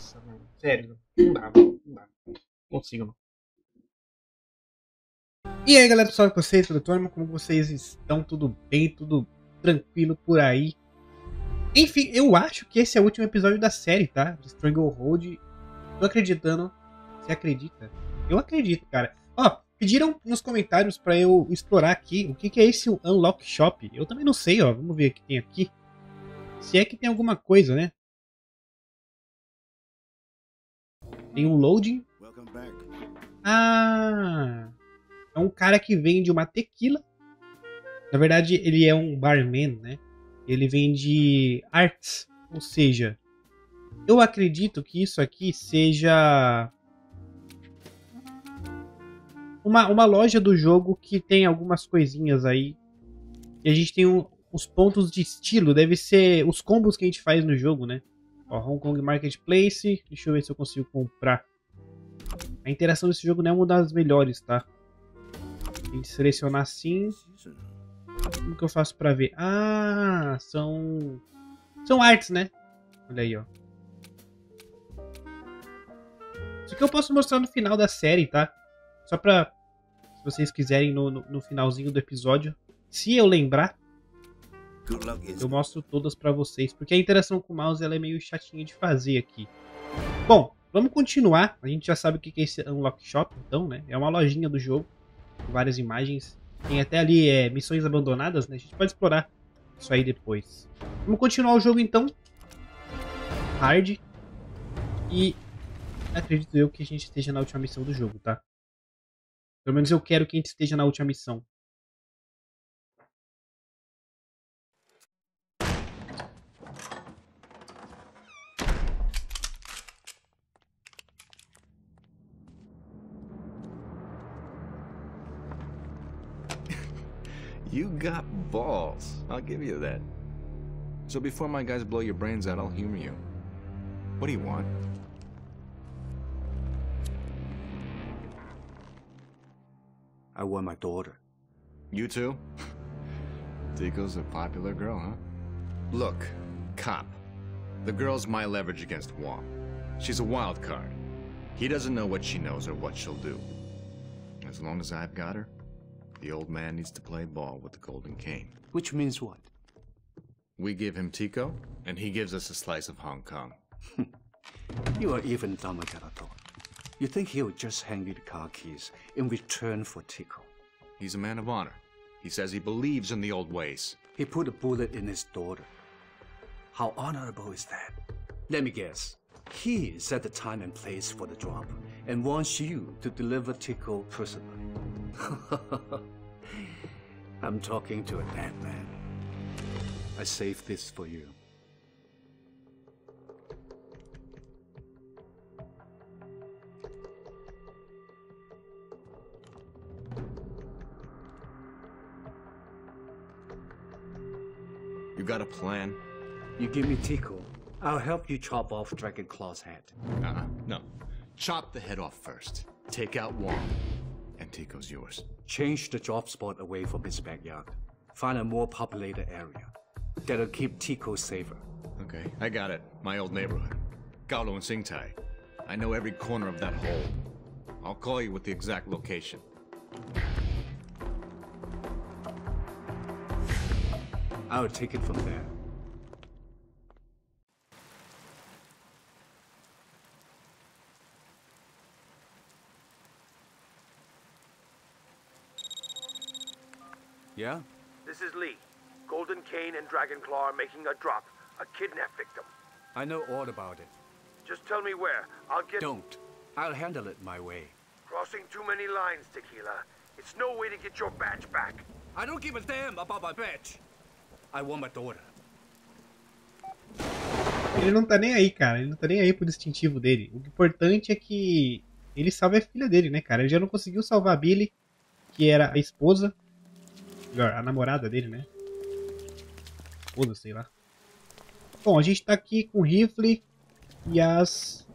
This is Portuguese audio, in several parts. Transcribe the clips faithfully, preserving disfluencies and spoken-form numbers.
Nossa, mano. Sério. Não dá, mano. Não dá. Não consigo, não. E aí, galera, pessoal, com vocês, tudo bem? Como vocês estão? Tudo bem? Tudo tranquilo por aí? Enfim, eu acho que esse é o último episódio da série, tá? De Stranglehold. Tô acreditando. Você acredita? Eu acredito, cara. Ó, pediram nos comentários pra eu explorar aqui o que, que é esse Unlock Shop. Eu também não sei, ó. Vamos ver o que tem aqui. Se é que tem alguma coisa, né? Tem um loading. Ah! É um cara que vende uma tequila. Na verdade, ele é um barman, né? Ele vende artes. Ou seja, eu acredito que isso aqui seja uma, uma loja do jogo que tem algumas coisinhas aí. E a gente tem um, os pontos de estilo. Deve ser os combos que a gente faz no jogo, né? Ó, Hong Kong Marketplace. Deixa eu ver se eu consigo comprar. A interação desse jogo não é uma das melhores, tá? A gente selecionar assim. Como que eu faço pra ver? Ah, são... São artes, né? Olha aí, ó. Isso aqui eu posso mostrar no final da série, tá? Só pra... Se vocês quiserem, no, no, no finalzinho do episódio. Se eu lembrar, eu mostro todas pra vocês. Porque a interação com o mouse ela é meio chatinha de fazer aqui. Bom, vamos continuar. A gente já sabe o que é esse Unlock Shop, então, né? É uma lojinha do jogo. Com várias imagens. Tem até ali é, missões abandonadas, né? A gente pode explorar isso aí depois. Vamos continuar o jogo então. Hard. E acredito eu que a gente esteja na última missão do jogo, tá? Pelo menos eu quero que a gente esteja na última missão. You got balls. I'll give you that. So before my guys blow your brains out, I'll humor you. What do you want? I want my daughter. You too? Tico's a popular girl, huh? Look, cop. The girl's my leverage against Wong. She's a wild card. He doesn't know what she knows or what she'll do. As long as I've got her, the old man needs to play ball with the Golden Cane. Which means what? We give him Tico, and he gives us a slice of Hong Kong. You are even dumber than I thought. You think he'll just hand you the car keys in return for Tico? He's a man of honor. He says he believes in the old ways. He put a bullet in his daughter. How honorable is that? Let me guess. He set the time and place for the drop and wants you to deliver Tico personally. I'm talking to a dead man. I saved this for you. You got a plan? You give me Tico, I'll help you chop off Dragon Claw's head. Uh-uh, no. Chop the head off first. Take out Wong. And Tico's yours. Change the drop spot away from his backyard. Find a more populated area. That'll keep Tico safer. Okay, I got it. My old neighborhood. Gaulo and Singtai. I know every corner of that hole. I'll call you with the exact location. I'll take it from there. Yeah? This is Lee. Golden Cane and Dragonclaw are making a drop. A kidnap victim. I know all about it. Just tell me where. I'll get... Don't. I'll handle it my way. Crossing too many lines, Tequila. It's no way to get your badge back. I don't give a damn about my badge. I want my daughter. Ele não tá nem aí, cara. Ele não tá nem aí pro distintivo dele. O importante é que ele salve a filha dele, né, cara? Ele já não conseguiu salvar a Billy, que era a esposa. Melhor, a namorada dele, né? Esposa, sei lá. Bom, a gente tá aqui com o rifle e as...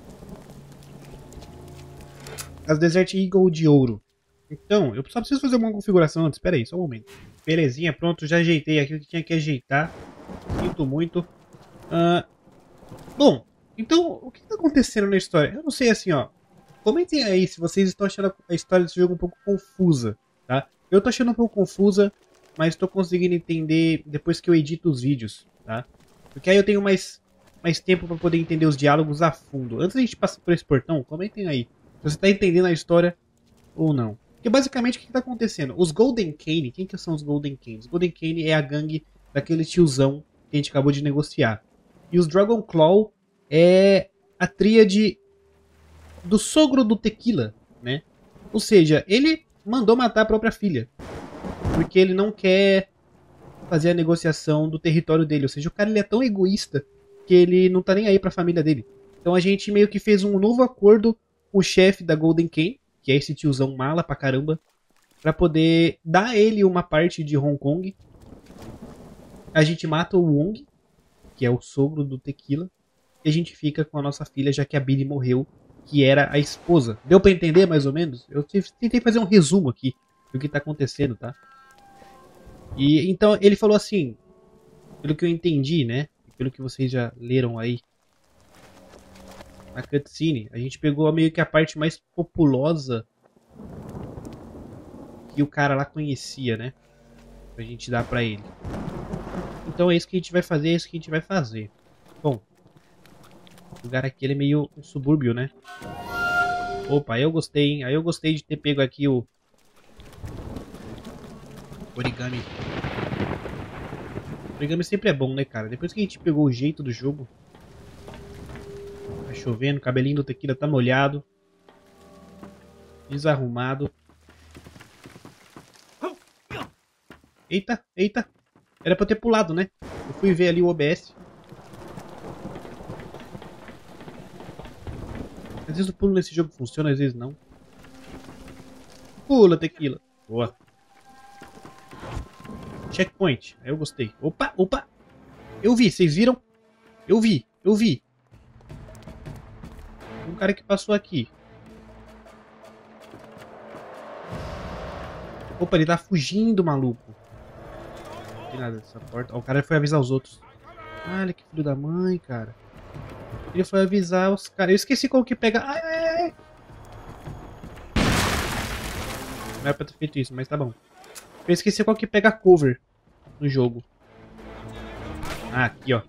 As Desert Eagle de ouro. Então, eu só preciso fazer uma configuração antes. Espera aí, só um momento. Belezinha, pronto. Já ajeitei aqui o que tinha que ajeitar. Sinto muito. Uh, bom, Então, o que tá acontecendo na história? Eu não sei, assim, ó. Comentem aí se vocês estão achando a história desse jogo um pouco confusa, tá? Eu tô achando um pouco confusa, mas tô conseguindo entender depois que eu edito os vídeos, tá? Porque aí eu tenho mais, mais tempo pra poder entender os diálogos a fundo. Antes da gente passar por esse portão, comentem aí se você tá entendendo a história ou não. Porque basicamente o que tá acontecendo? Os Golden Kaine, quem que são os Golden Kaine? Os Golden Kaine é a gangue daquele tiozão que a gente acabou de negociar. E os Dragon Claw é a tríade do sogro do Tequila, né? Ou seja, ele mandou matar a própria filha. Porque ele não quer fazer a negociação do território dele. Ou seja, o cara ele é tão egoísta que ele não tá nem aí pra família dele. Então a gente meio que fez um novo acordo com o chefe da Golden Kaine, que é esse tiozão mala pra caramba, pra poder dar a ele uma parte de Hong Kong. A gente mata o Wong, que é o sogro do Tequila, e a gente fica com a nossa filha, já que a Billy morreu, que era a esposa. Deu pra entender mais ou menos? Eu tentei fazer um resumo aqui do que tá acontecendo, tá? E então ele falou assim, pelo que eu entendi, né? Pelo que vocês já leram aí na cutscene, a gente pegou meio que a parte mais populosa que o cara lá conhecia, né? Pra gente dar pra ele. Então é isso que a gente vai fazer, é isso que a gente vai fazer. Bom, o lugar aqui ele é meio um subúrbio, né? Opa, eu gostei, hein? Aí eu gostei de ter pego aqui o origami. Origami sempre é bom, né, cara? Depois que a gente pegou o jeito do jogo. Tá chovendo, o cabelinho do Tequila tá molhado. Desarrumado. Eita, eita. Era pra eu ter pulado, né? Eu fui ver ali o O B S. Às vezes o pulo nesse jogo funciona, às vezes não. Pula, Tequila. Boa. Checkpoint. Aí eu gostei. Opa, opa. Eu vi, vocês viram? Eu vi, eu vi. Um cara que passou aqui. Opa, ele tá fugindo, maluco. Não tem nada dessa porta. Ó, o cara foi avisar os outros. Olha que filho da mãe, cara. Ele foi avisar os caras. Eu esqueci qual que pega. Ai, ai, ai. Não era pra ter feito isso, mas tá bom. Eu esqueci qual que pega cover no jogo. Ah, aqui, ó.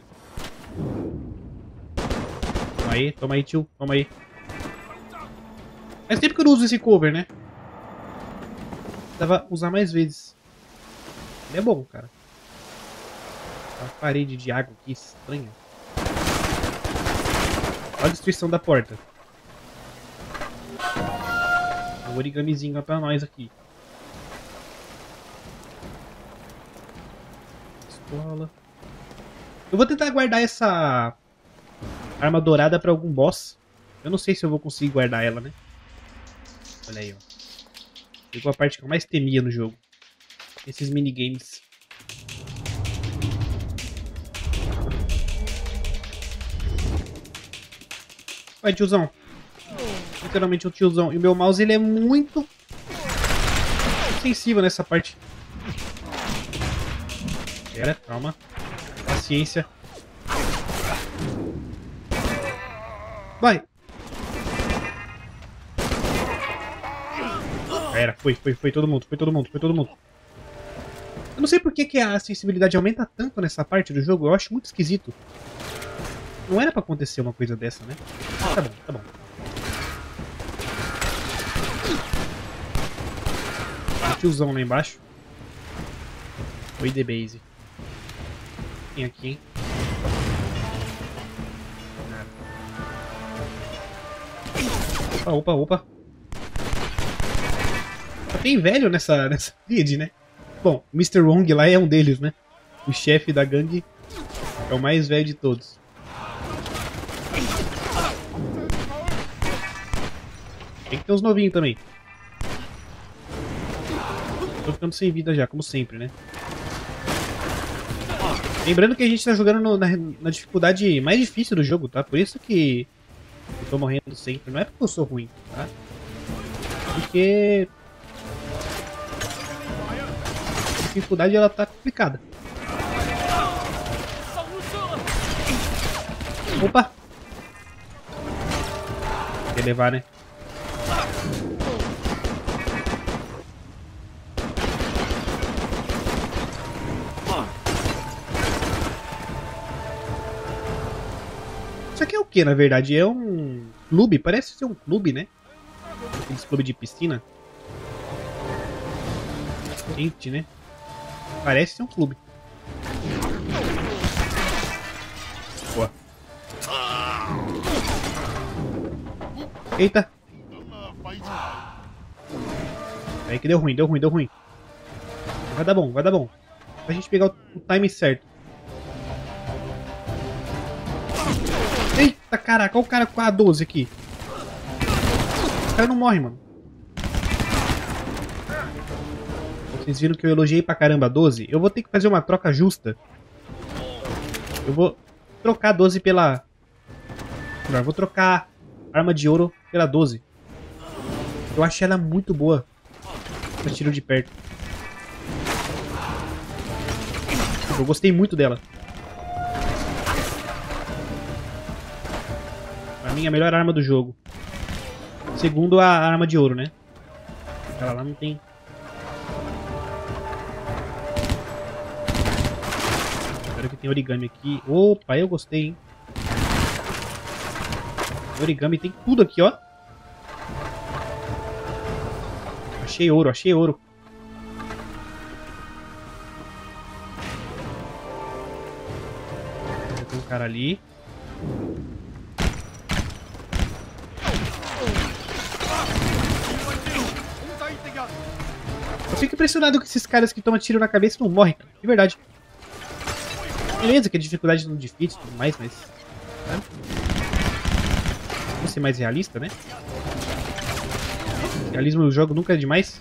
Toma aí, toma aí, tio. Toma aí. Faz tempo que eu não uso esse cover, né? Precisava usar mais vezes. Ele é bom, cara. Uma parede de água aqui estranha. Olha a destruição da porta. Um origamizinho pra nós aqui. Pistola. Eu vou tentar guardar essa arma dourada pra algum boss. Eu não sei se eu vou conseguir guardar ela, né? Olha aí, ó. Pegou a parte que eu mais temia no jogo. Esses minigames. Vai, tiozão. Literalmente um tiozão. E o meu mouse, ele é muito sensível nessa parte. Pera, calma. Paciência. Vai. Pera, foi, foi, foi todo mundo, foi todo mundo, foi todo mundo. Eu não sei por que, que a sensibilidade aumenta tanto nessa parte do jogo, eu acho muito esquisito. Não era pra acontecer uma coisa dessa, né? Tá bom, tá bom. Tem tiozão lá embaixo. Oi, The Base. Tem aqui, hein? Opa, opa, opa. Só tem velho nessa, nessa rede, né? Bom, o mister Wong lá é um deles, né? O chefe da gangue é o mais velho de todos. Tem que ter uns novinhos também. Tô ficando sem vida já, como sempre, né? Lembrando que a gente tá jogando no, na, na dificuldade mais difícil do jogo, tá? Por isso que eu tô morrendo sempre. Não é porque eu sou ruim, tá? Porque a dificuldade ela tá complicada. Opa! Quer levar, né? Isso aqui é o que, na verdade? É um clube? Parece ser um clube, né? Aqueles clubes de piscina. Gente, né? Parece ser um clube. Boa. Eita. Aí que deu ruim, deu ruim, deu ruim. Vai dar bom, vai dar bom. Pra gente pegar o, o time certo. Eita, caraca, olha o cara com a doze aqui. O cara não morre, mano. Vocês viram que eu elogiei pra caramba a doze? Eu vou ter que fazer uma troca justa. Eu vou trocar a doze pela... Eu vou trocar a arma de ouro pela doze. Eu achei ela muito boa pra tiro de perto. Eu gostei muito dela. Pra mim, a melhor arma do jogo. Segundo a arma de ouro, né? Ela lá não tem... Espero que tem origami aqui. Opa, eu gostei, hein? Origami tem tudo aqui, ó. Achei ouro, achei ouro. Tem um cara ali. Eu fico impressionado com esses caras que tomam tiro na cabeça e não morrem, cara. De verdade. Beleza, que a dificuldade no defeat e tudo mais, mas... Né? Vamos ser mais realista, né? Realismo no jogo nunca é demais.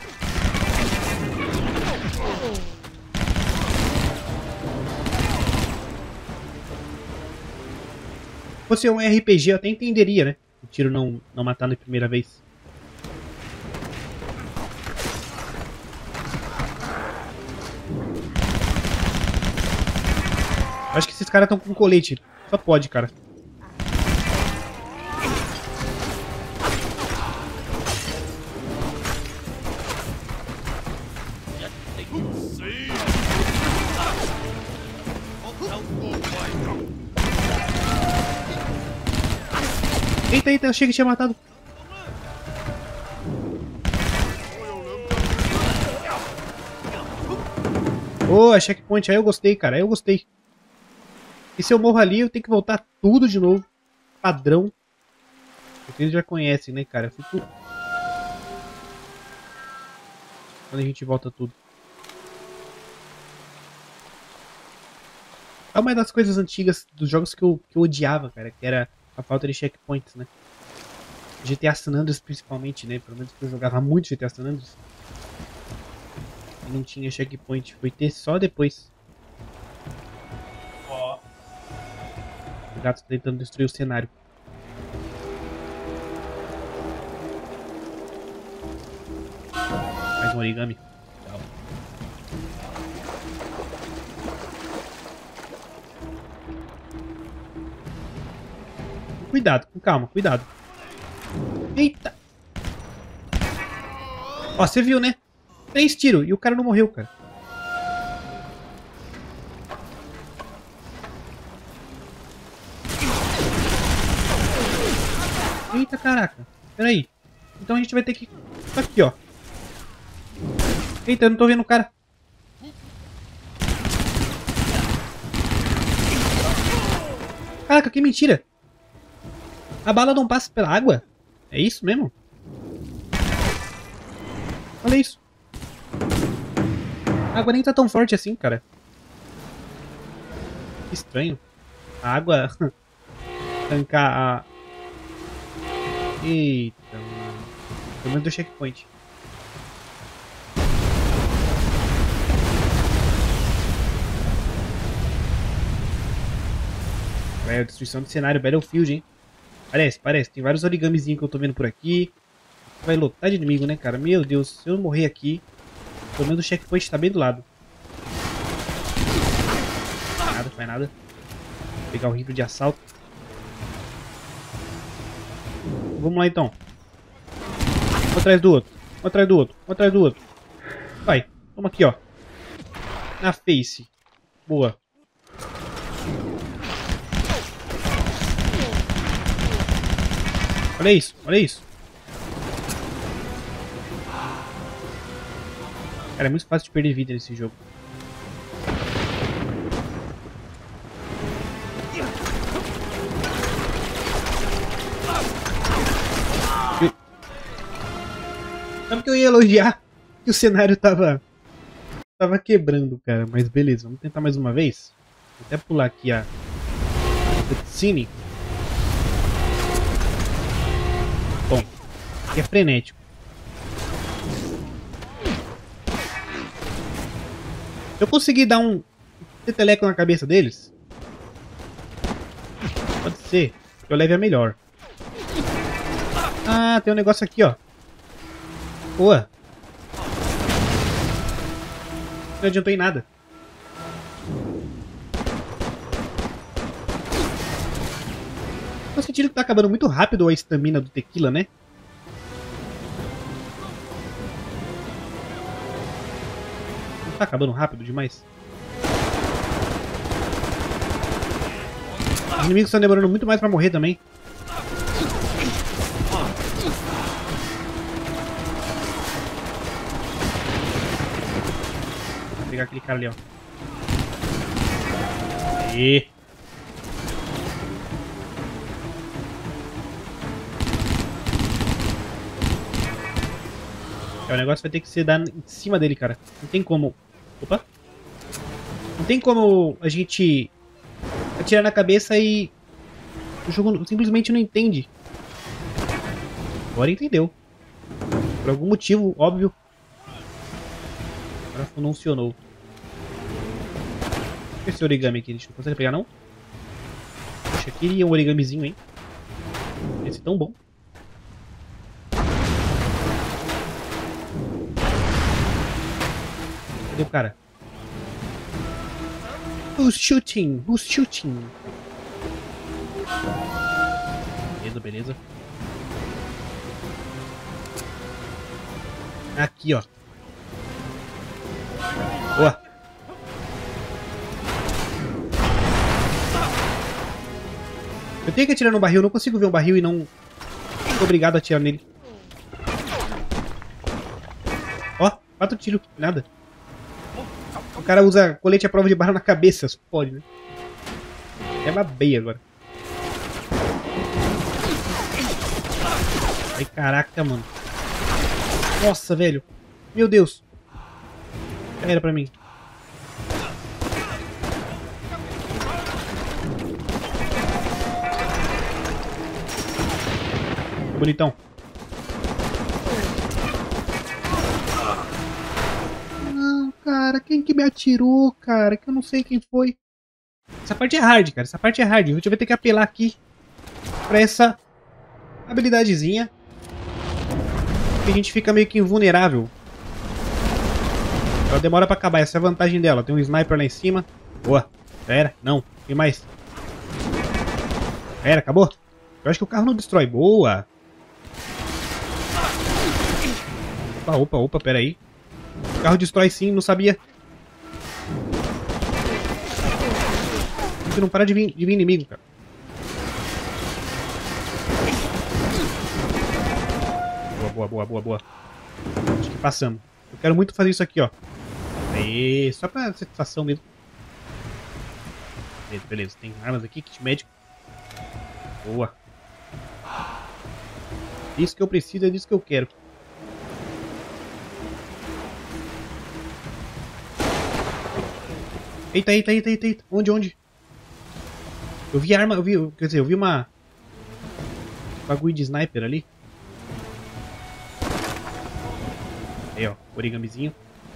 Se fosse um R P G eu até entenderia, né? O tiro não, não matar na primeira vez. Acho que esses caras estão com colete. Só pode, cara. Eita, eita, eu achei que tinha matado. Oh, é checkpoint. Aí eu gostei, cara. Aí eu gostei. E se eu morro ali, eu tenho que voltar tudo de novo. Padrão. Vocês já conhecem, né, cara? Eu fico... Quando a gente volta tudo. É uma das coisas antigas dos jogos que eu, que eu odiava, cara. Que era a falta de checkpoints, né? G T A San Andreas, principalmente, né? Pelo menos que eu jogava muito G T A San Andreas. E não tinha checkpoint. Foi ter só depois. O gato tá tentando destruir o cenário. Mais um origami. Tchau. Cuidado, com calma, cuidado. Eita! Ó, você viu, né? Três tiros e o cara não morreu, cara. Eita, caraca. Pera aí. Então a gente vai ter que... Tá aqui, ó. Eita, eu não tô vendo o cara. Caraca, que mentira. A bala não passa pela água? É isso mesmo? Olha isso. A água nem tá tão forte assim, cara. Que estranho. A água... Tancar a... Eita, mano. Pelo menos do checkpoint. É a destruição do cenário Battlefield, hein? Parece, parece. Tem vários origamizinhos que eu tô vendo por aqui. Vai lotar de inimigo, né, cara? Meu Deus, se eu morrer aqui, pelo menos o checkpoint tá bem do lado. Não faz nada, não faz nada. Vou pegar o rifle de assalto. Vamos lá então. Um atrás do outro. Um atrás do outro. Um atrás do outro. Vai. Toma aqui, ó. Na face. Boa. Olha isso. Olha isso. Cara, é muito fácil de perder vida nesse jogo. Sabe que eu ia elogiar que o cenário tava tava quebrando, cara, mas beleza, vamos tentar mais uma vez. Vou até pular aqui a cutscene. Bom, aqui é frenético. Se eu conseguir dar um teteleco na cabeça deles, pode ser que eu leve a melhor. Ah, tem um negócio aqui, ó. Boa. Não adiantou em nada. Tô sentindo que tá acabando muito rápido a estamina do tequila, né? Não tá acabando rápido demais? Os inimigos estão demorando muito mais pra morrer também. Vou pegar aquele cara ali, ó. Aí. É, o negócio vai ter que ser dar em cima dele, cara. Não tem como... Opa! Não tem como a gente atirar na cabeça e... O jogo simplesmente não entende. Agora entendeu. Por algum motivo, óbvio. Agora funcionou. Esse origami aqui, a gente não consegue pegar, não? Puxa, queria um origamizinho, hein? Esse é tão bom. Cadê o cara? Who's shooting? Who's shooting? Beleza, beleza. Aqui, ó. Boa. Eu tenho que atirar no barril, eu não consigo ver um barril e não... Sou obrigado a atirar nele. Ó, quatro tiros, nada. O cara usa colete à prova de bala na cabeça, só pode, né? É babei agora. Ai, caraca, mano. Nossa, velho. Meu Deus. Já era pra mim. Bonitão. Não, cara. Quem que me atirou, cara? Que eu não sei quem foi. Essa parte é hard, cara. Essa parte é hard. A gente vai ter que apelar aqui pra essa habilidadezinha. Que a gente fica meio que invulnerável. Ela demora pra acabar. Essa é a vantagem dela. Tem um sniper lá em cima. Boa. Já era? Não. Tem mais. Já era? Acabou? Eu acho que o carro não destrói. Boa. Opa, opa, opa. Pera aí. O carro destrói sim. Não sabia. Não para de vir, de vir inimigo, cara. Boa, boa, boa, boa. Acho que passamos. Eu quero muito fazer isso aqui, ó. Aê, só pra satisfação mesmo. Beleza, beleza. Tem armas aqui, kit médico. Boa. Isso que eu preciso, é disso que eu quero. Eita, eita, eita, eita, eita. Onde, onde? Eu vi arma, eu vi, quer dizer, eu vi uma... bagulho de sniper ali. Aí, ó, origamizinho.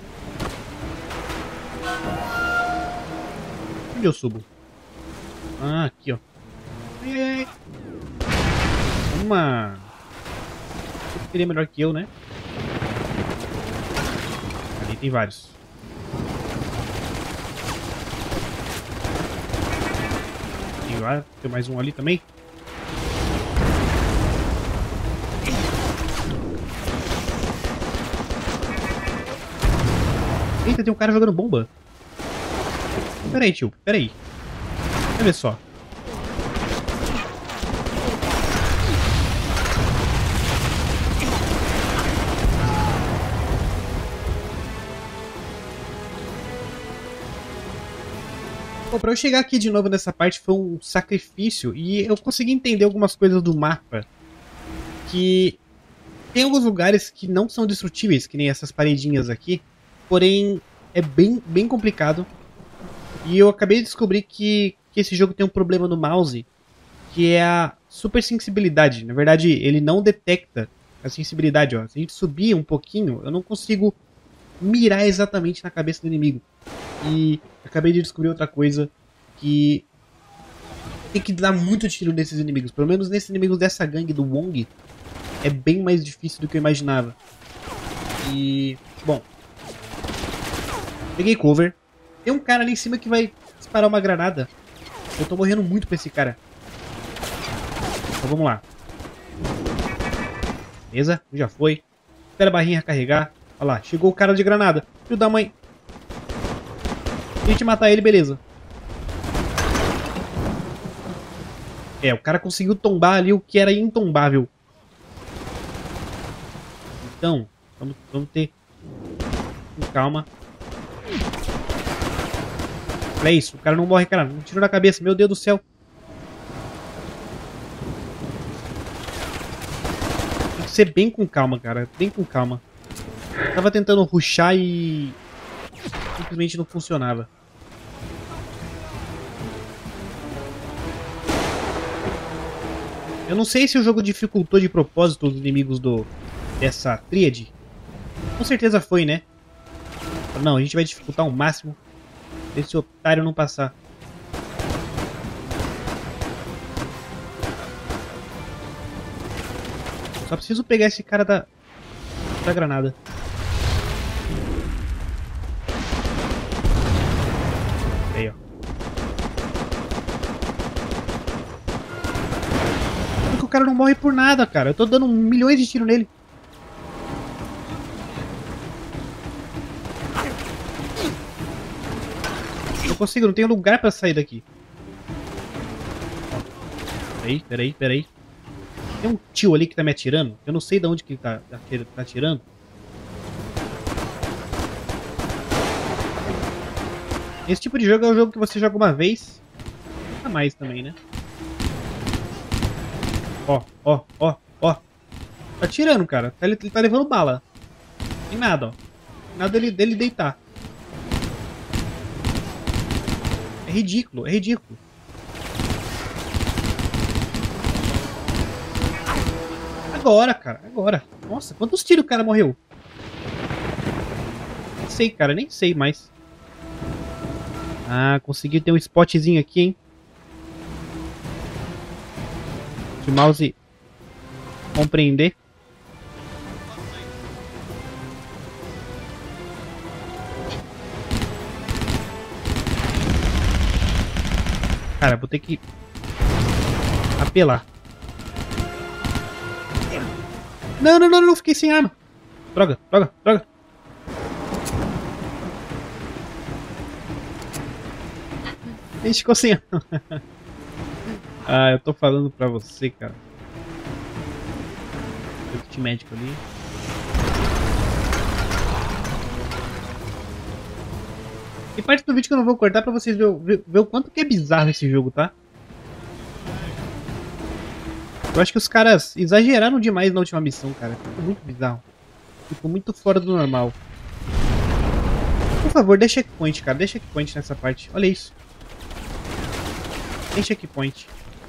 Onde eu subo? Ah, aqui, ó. Ai, ai, ai. Uma... Você seria melhor que eu, né? Ali tem vários. Tem, lá, tem mais um ali também. Caraca, tem um cara jogando bomba. Pera aí, tio. Pera aí. Olha só. Bom, pra eu chegar aqui de novo nessa parte foi um sacrifício e eu consegui entender algumas coisas do mapa. Que tem alguns lugares que não são destrutíveis, que nem essas paredinhas aqui. Porém, é bem, bem complicado. E eu acabei de descobrir que, que esse jogo tem um problema no mouse, que é a super sensibilidade. Na verdade, ele não detecta a sensibilidade. Ó. Se a gente subir um pouquinho, eu não consigo mirar exatamente na cabeça do inimigo. E acabei de descobrir outra coisa, que tem que dar muito tiro nesses inimigos. Pelo menos nesses inimigos dessa gangue do Wong, é bem mais difícil do que eu imaginava. E, bom, peguei cover. Tem um cara ali em cima que vai disparar uma granada. Eu tô morrendo muito pra esse cara. Então vamos lá. Beleza, já foi. Espera a barrinha carregar. Olha lá, chegou o cara de granada. Filho da mãe. Se a gente matar ele, beleza. É, o cara conseguiu tombar ali o que era intombável. Então, vamos, vamos ter com calma. Olha isso, o cara não morre, cara. Não tirou na cabeça, meu Deus do céu. Tem que ser bem com calma, cara. Bem com calma. Eu tava tentando rushar e simplesmente não funcionava. Eu não sei se o jogo dificultou de propósito os inimigos do, dessa tríade. Com certeza foi, né? Não, a gente vai dificultar ao máximo. Pra esse otário não passar. Só preciso pegar esse cara da, da granada. Aí, ó. Porque o cara não morre por nada, cara. Eu tô dando milhões de tiros nele. Não consigo, não tenho lugar pra sair daqui. Peraí, peraí, peraí. Tem um tio ali que tá me atirando. Eu não sei de onde que ele tá, tá atirando. Esse tipo de jogo é um jogo que você joga uma vez. Nunca mais também, né? Ó, ó, ó, ó. Tá atirando, cara. Ele tá levando bala. Tem nada, ó. Tem nada dele, dele deitar. É ridículo, é ridículo. Agora, cara, agora. Nossa, quantos tiros o cara morreu? Nem sei, cara, nem sei mais. Ah, consegui ter um spotzinho aqui, hein? Se o mouse compreender. Cara, vou ter que apelar. Não, não, não, não, fiquei sem arma. Droga, droga, droga. A gente ficou sem arma. Ah, eu tô falando pra você, cara. Tem kit médico ali. Tem parte do vídeo que eu não vou cortar pra vocês verem ver, ver o quanto que é bizarro esse jogo, tá? Eu acho que os caras exageraram demais na última missão, cara. Ficou muito bizarro. Ficou muito fora do normal. Por favor, dê checkpoint, cara. Dê checkpoint nessa parte. Olha isso. Tem checkpoint.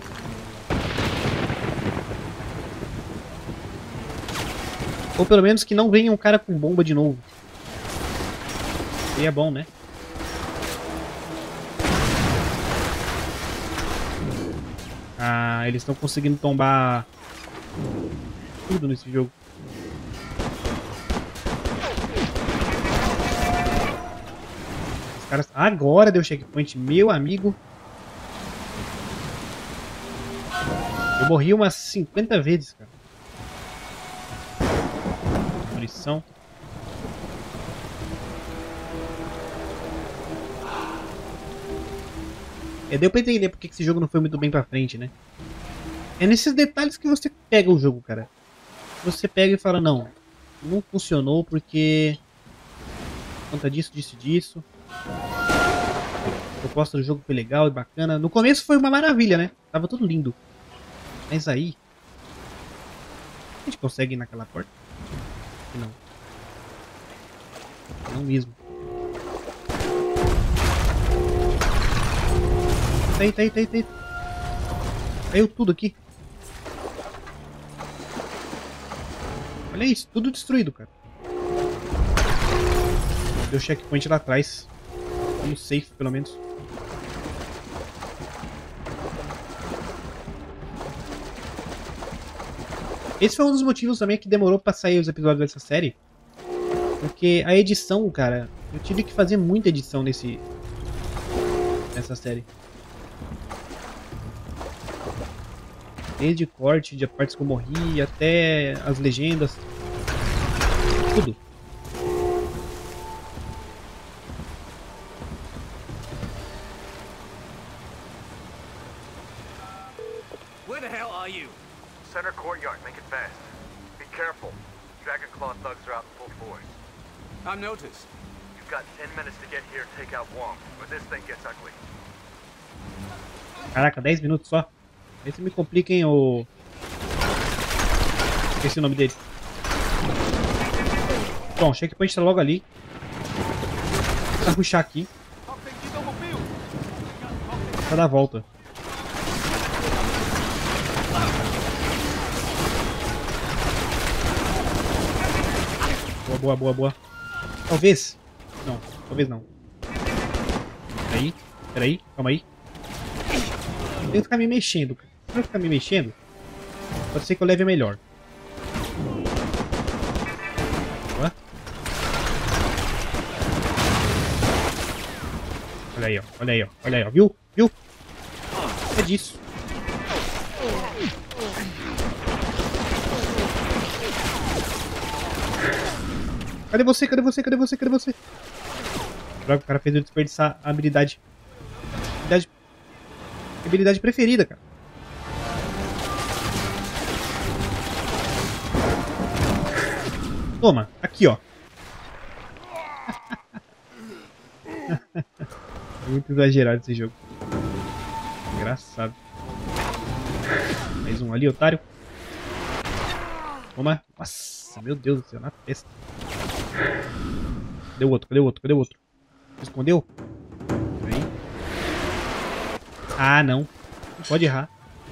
Ou pelo menos que não venha um cara com bomba de novo. E é bom, né? Ah, eles estão conseguindo tombar tudo nesse jogo. Os caras... Agora deu checkpoint, meu amigo. Eu morri umas cinquenta vezes, cara. Munição. É, deu pra entender porque esse jogo não foi muito bem pra frente, né? É nesses detalhes que você pega o jogo, cara. Você pega e fala, não, não funcionou porque... Conta disso, disso, disso. A proposta do jogo foi legal e bacana. No começo foi uma maravilha, né? Tava tudo lindo. Mas aí... A gente consegue ir naquela porta? Não. Não mesmo. Tá aí, tá aí, tá aí, tá aí. Caiu tudo aqui. Olha isso, tudo destruído, cara. Deu checkpoint lá atrás. Vamos safe, pelo menos. Esse foi um dos motivos também que demorou pra sair os episódios dessa série. Porque a edição, cara, eu tive que fazer muita edição nesse nessa série. Desde corte de partes que eu morri até as legendas. Tudo. Where the hell are you? Center courtyard, make it fast. Be careful. Dragonclaw thugs are out in full force. I've noticed. You've got ten minutes to get here and take out Wong, or this thing gets ugly. Caraca, dez minutos só. Esse me complica, hein, o... Esqueci o nome dele. Bom, o checkpoint tá logo ali. Vou puxar aqui. Pra dar a volta. Boa, boa, boa, boa. Talvez. Não, talvez não. Peraí, peraí, calma aí. Eu tenho que ficar me mexendo, cara. Se eu ficar me mexendo, pode ser que eu leve melhor. Boa. Olha aí, ó. Olha aí, ó. Olha aí, ó. Viu? Viu? É disso. Cadê você? Cadê você? Cadê você? Cadê você? Droga, o cara fez eu desperdiçar a habilidade. Habilidade... Habilidade preferida, cara. Toma, aqui, ó. Muito exagerado esse jogo. Engraçado. Mais um ali, otário. Toma. Nossa, meu Deus do céu, na testa. Cadê o outro? Cadê o outro? Cadê o outro? Escondeu? Aí. Ah, não. Não pode errar.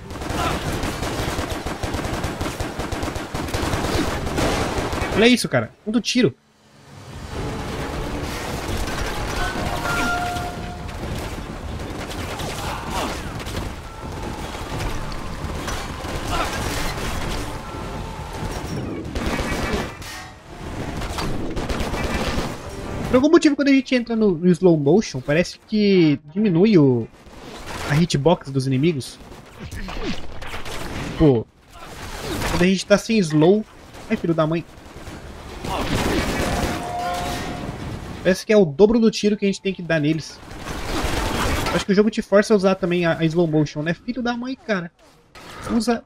Olha isso, cara. Quanto tiro. Por algum motivo, quando a gente entra no, no slow motion, parece que diminui o, a hitbox dos inimigos. Pô, quando a gente tá sem slow... Ai, filho da mãe. Parece que é o dobro do tiro que a gente tem que dar neles. Acho que o jogo te força a usar também a, a slow motion, né? Filho da mãe, cara. Usa...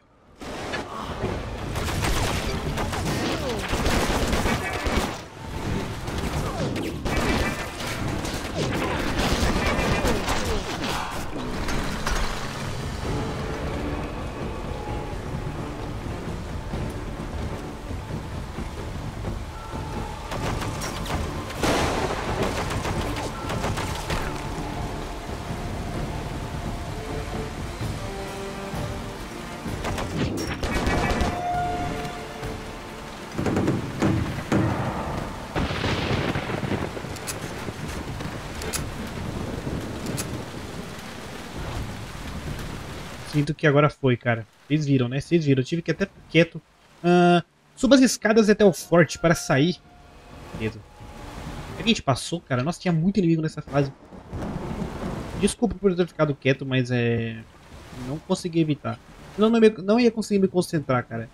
Sinto que agora foi, cara. Vocês viram, né? Vocês viram. Eu tive que ir até quieto. Uh, suba as escadas até o forte para sair. Beleza. O que a gente passou, cara? Nossa, tinha muito inimigo nessa fase. Desculpa por ter ficado quieto, mas é... Não consegui evitar. Senão não, não ia conseguir me concentrar, cara.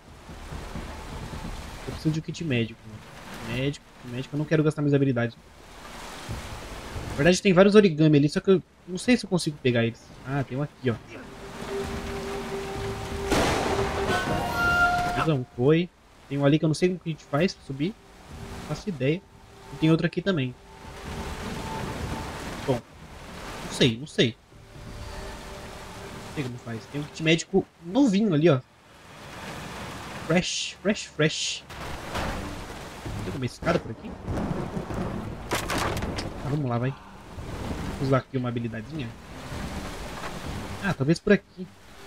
Eu preciso de um kit médico. Mano. Médico, médico. Eu não quero gastar minhas habilidades. Na verdade tem vários origami ali, só que eu Não sei se eu consigo pegar eles. Ah, tem um aqui, ó. Não foi. Tem um ali que eu não sei como que a gente faz pra subir. Não faço ideia. E tem outro aqui também. Bom. Não sei, não sei. Não sei como faz. Tem um kit médico novinho ali, ó. Fresh, fresh, fresh. Tem como escada por aqui? Ah, vamos lá, vai. Vamos usar aqui uma habilidadezinha. Ah, talvez por aqui.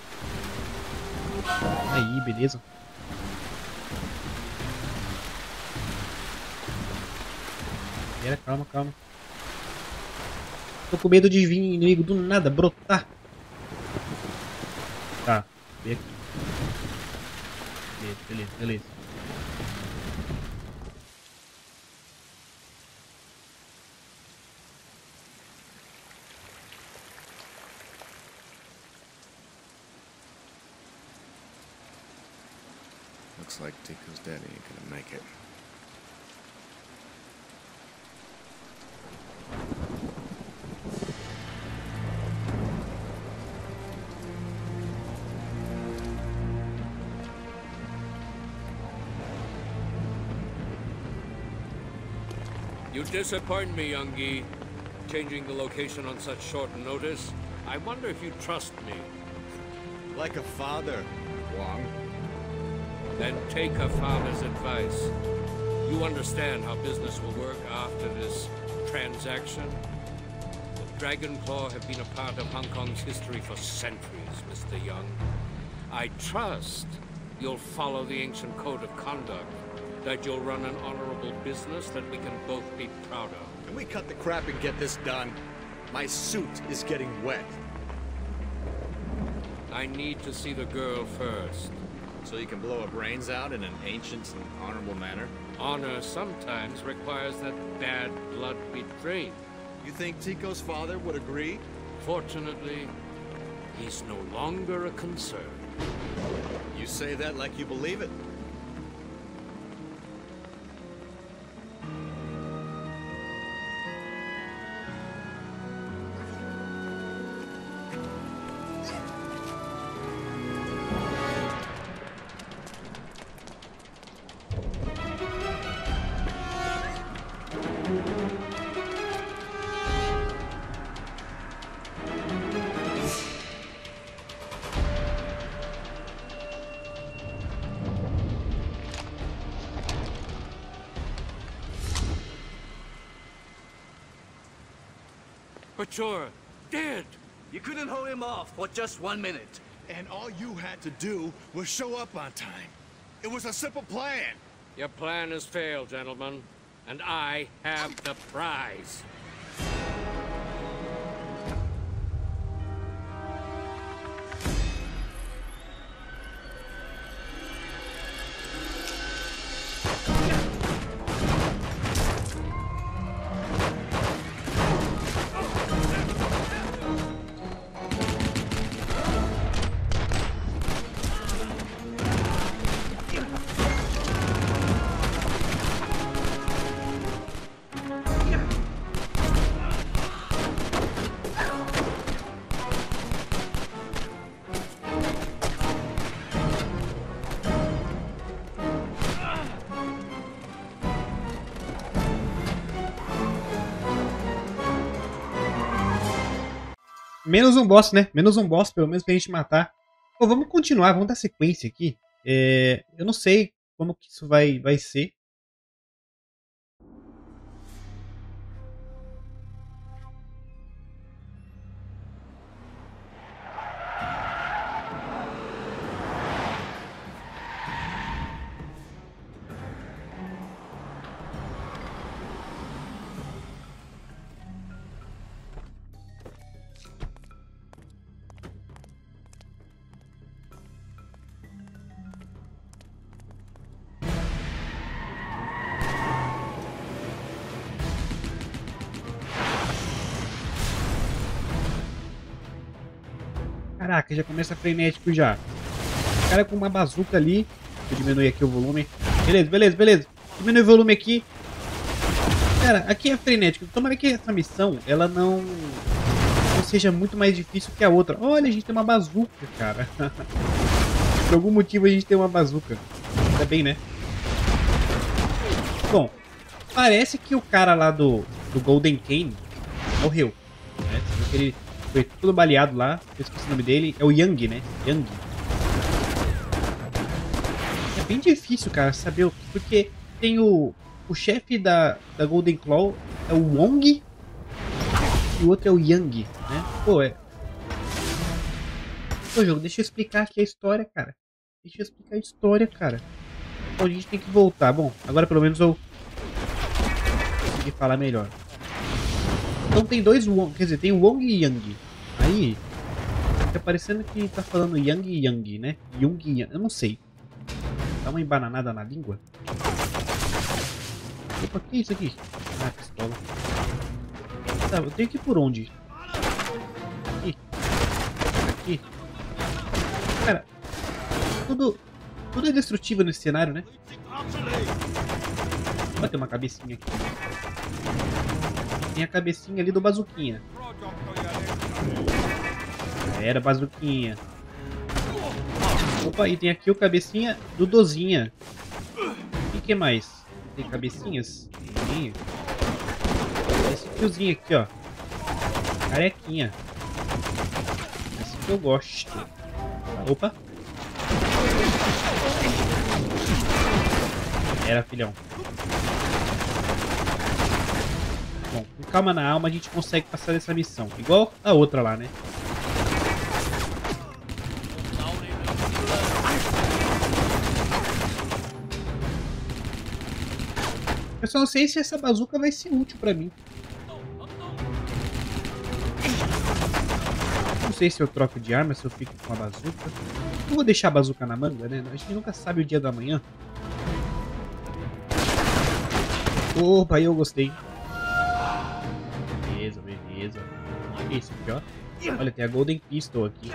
Aí, beleza. Pera, calma, calma. Tô com medo de vir inimigo do nada brotar. Tá, vem aqui. Beleza, beleza, beleza. Looks like Tico's daddy ain't gonna make it. You disappoint me, Youngie. Changing the location on such short notice. I wonder if you trust me. Like a father, Wong. Then take a father's advice. You understand how business will work after this transaction? The Dragon Claw have been a part of Hong Kong's history for centuries, Mister Young. I trust you'll follow the ancient code of conduct, that you'll run an honorable business that we can both be proud of. Can we cut the crap and get this done? My suit is getting wet. I need to see the girl first. So you can blow her brains out in an ancient and honorable manner? Honor sometimes requires that bad blood be drained. You think Tico's father would agree? Fortunately, he's no longer a concern. You say that like you believe it. But you're dead. You couldn't hold him off for just one minute. And all you had to do was show up on time. It was a simple plan. Your plan has failed, gentlemen, and I have the prize. Menos um boss, né? Menos um boss, pelo menos pra gente matar. Pô, vamos continuar, vamos dar sequência aqui. É, eu não sei como que isso vai, vai ser. Caraca, já começa frenético já. O cara com uma bazuca ali. Vou diminuir aqui o volume. Beleza, beleza, beleza. Diminui o volume aqui. Cara, aqui é frenético. Tomara que essa missão, ela não... não seja muito mais difícil que a outra. Olha, a gente tem uma bazuca, cara. Por algum motivo a gente tem uma bazuca. Ainda bem, né? Bom, parece que o cara lá do, do Golden Kain morreu. Né? Você viu que ele foi todo baleado lá. Eu esqueci o nome dele. É o Yang, né? Yang. É bem difícil, cara, saber o... Porque tem o... O chefe da, da Golden Claw é o Wong. E o outro é o Yang, né? Pô, é... Pô, jogo, deixa eu explicar aqui a história, cara. Deixa eu explicar a história, cara. Bom, a gente tem que voltar. Bom, agora pelo menos eu consegui falar melhor. Então tem dois Wong, quer dizer, tem o Wong e Yang. Aí, tá parecendo que tá falando Yang e Yang, né? Yung e Yang, eu não sei. Dá uma embananada na língua. Opa, que é isso aqui? Ah, pistola. Tá, eu tenho que ir por onde? Aqui. Aqui. Cara, tudo, tudo é destrutivo nesse cenário, né? Vai ter uma cabecinha aqui. Tem a cabecinha ali do bazuquinha. Era bazuquinha. Opa, e tem aqui o cabecinha do Dozinha. E que mais? Tem cabecinhas? Tem. Esse fiozinho aqui, ó. Carequinha. Esse que eu gosto. Opa. Era, filhão. Bom, com calma na alma a gente consegue passar dessa missão. Igual a outra lá, né? Eu só não sei se essa bazuca vai ser útil pra mim. Não sei se eu troco de arma, se eu fico com a bazuca. Não vou deixar a bazuca na manga, né? A gente nunca sabe o dia da manhã. Opa, eu gostei. Beleza, beleza. Olha isso aqui, ó. Olha, tem a Golden Pistol aqui.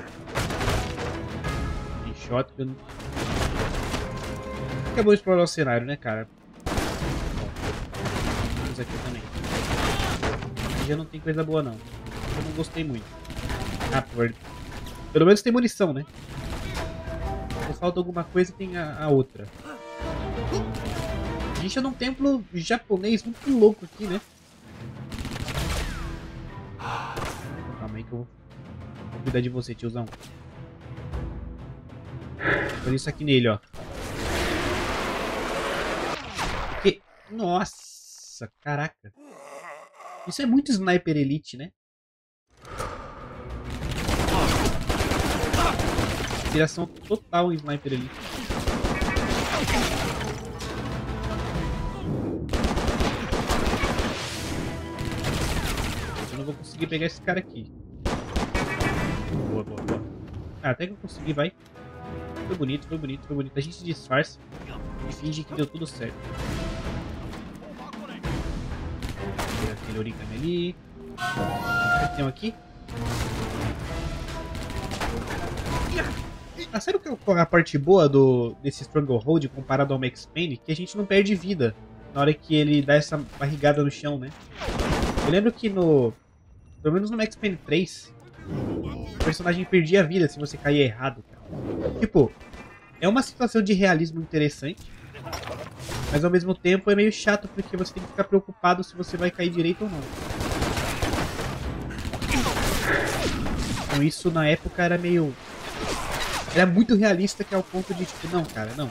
Tem Shotgun. Acabou de explorar o cenário, né, cara? Aqui também. Já não tem coisa boa não. Eu não gostei muito. Ah, por... Pelo menos tem munição, né? Se falta alguma coisa, tem a, a outra. A gente é num templo japonês muito louco aqui, né? Calma aí que eu vou, vou cuidar de você, tiozão. Por isso aqui nele, ó. Que... Nossa! Caraca. Isso é muito Sniper Elite, né? Inspiração total em Sniper Elite. Eu não vou conseguir pegar esse cara aqui. Boa, boa, boa. Ah, até que eu consegui, vai. Foi bonito, foi bonito, foi bonito. A gente disfarça e finge que deu tudo certo. Aquele origami ali. O que tem aqui? Ah, sabe o que é a parte boa do, desse Stranglehold comparado ao Max Payne? Que a gente não perde vida na hora que ele dá essa barrigada no chão, né? Eu lembro que no... Pelo menos no Max Payne três, o personagem perdia a vida se você caía errado, cara. Tipo, é uma situação de realismo interessante. Mas ao mesmo tempo é meio chato porque você tem que ficar preocupado se você vai cair direito ou não. Então isso na época era meio... Era muito realista, que é ao ponto de tipo, não cara, não.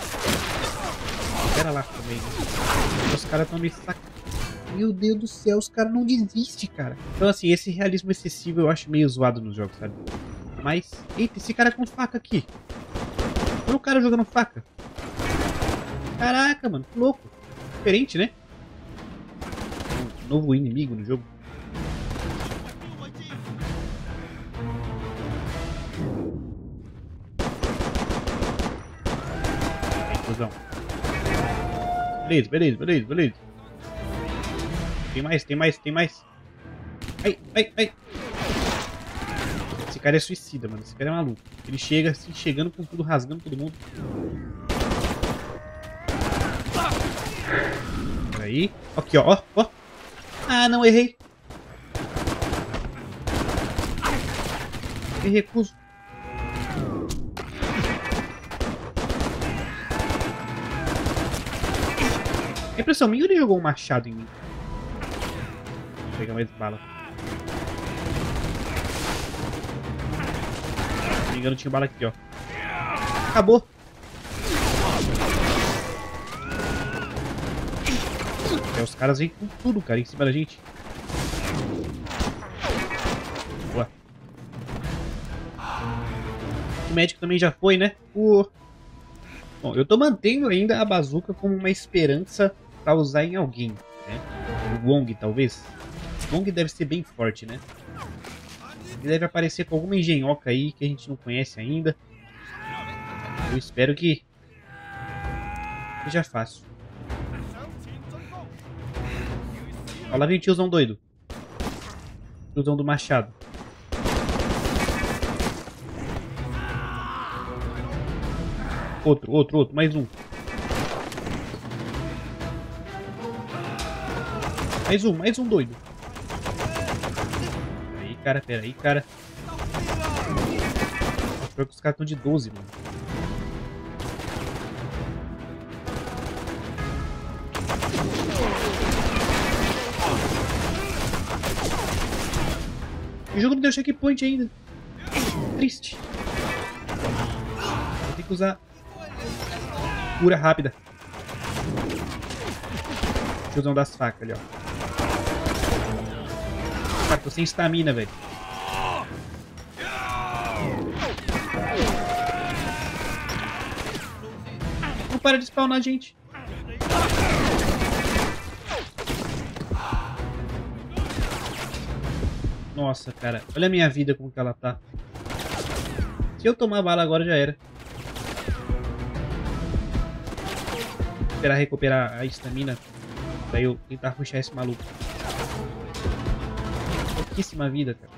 Pera lá também. Os caras estão me sac... Meu Deus do céu, os caras não desistem, cara. Então assim, esse realismo excessivo eu acho meio zoado nos jogos, sabe? Mas, eita, esse cara com faca aqui. Olha o cara jogando faca. Caraca, mano, que louco. Diferente, né? Um novo inimigo no jogo. Aí, cuzão. Beleza, beleza, beleza, beleza. Tem mais, tem mais, tem mais. Ai, ai, ai. Esse cara é suicida, mano. Esse cara é maluco. Ele chega assim, chegando com tudo, rasgando todo mundo. Aí, aqui ó, ó, ó. Ah, não, errei. Me recuso. É impressão minha ou ele jogou um machado em mim? Vou pegar mais bala. Se não me engano, tinha bala aqui, ó. Acabou. É, os caras vêm com tudo, cara, em cima da gente. Boa. O médico também já foi, né? O... Bom, eu tô mantendo ainda a bazuca como uma esperança pra usar em alguém, né? O Wong, talvez. O Wong deve ser bem forte, né? Ele deve aparecer com alguma engenhoca aí que a gente não conhece ainda. Eu espero que seja fácil. Olha lá, vem o tiozão doido. Tiozão do machado. Outro, outro, outro, mais um. Mais um, mais um doido. Peraí, cara, peraí, cara. Acho que os caras estão de doze, mano. O jogo não deu checkpoint ainda. Triste. Vou ter que usar cura rápida. Tiozão das facas ali, ó. Cara, tô sem estamina, velho. Não para de spawnar, gente. Nossa, cara. Olha a minha vida como que ela tá. Se eu tomar bala agora, já era. Esperar recuperar a estamina pra eu tentar puxar esse maluco. Pouquíssima vida, cara.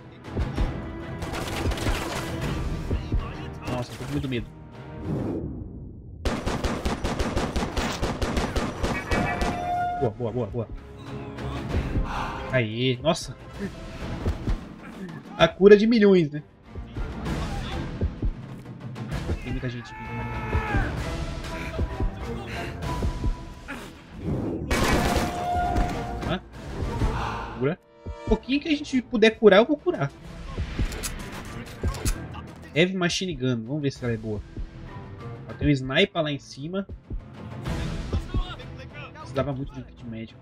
Nossa, tô com muito medo. Boa, boa, boa, boa. Aê, nossa. A cura de milhões, né? Tem muita gente vindo. Cura. Um pouquinho que a gente puder curar, eu vou curar. Heavy Machine Gun. Vamos ver se ela é boa. Ó, tem um sniper lá em cima. Precisava muito de um kit médico.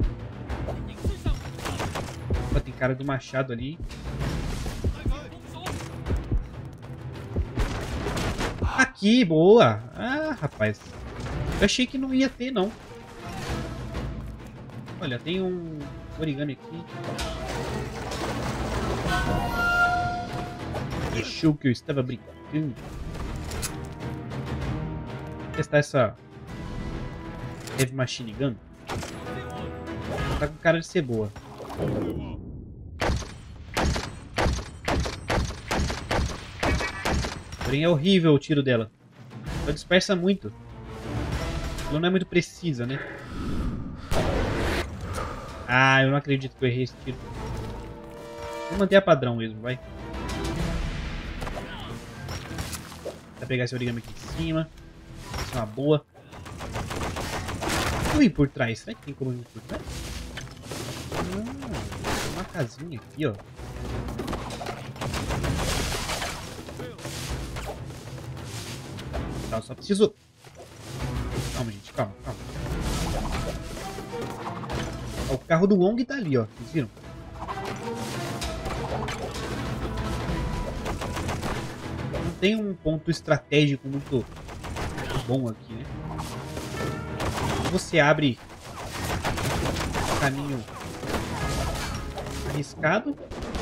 Opa, tem cara do machado ali. Aqui, boa. Ah, rapaz. Eu achei que não ia ter, não. Olha, tem um origami aqui. Achou que eu estava brincando. Vou testar essa Heavy Machine Gun. Tá com cara de ser boa. Porém é horrível o tiro dela. Ela dispersa muito. Ela não é muito precisa, né? Ah, eu não acredito que eu errei esse tiro. Vou manter a padrão mesmo, vai. Vou pegar esse origami aqui em cima. Isso é uma boa. Vou ir por trás. Será que tem como ir por trás? Ah, tem uma casinha aqui, ó. Tá, eu só preciso... Calma, gente, calma, calma. Ó, o carro do Wong tá ali, ó. Vocês viram? Não tem um ponto estratégico muito, muito bom aqui, né? Você abre um caminho arriscado.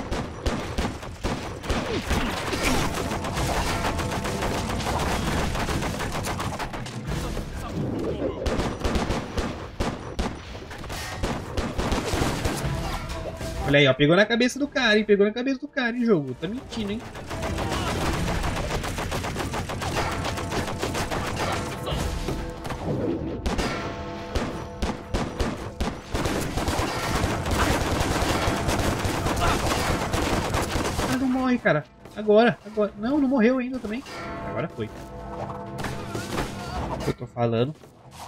Olha aí, ó, pegou na cabeça do cara, hein? Pegou na cabeça do cara, hein, jogo? Tá mentindo, hein? Ah, não morre, cara. Agora, agora. Não, não morreu ainda também. Agora foi. Eu tô falando.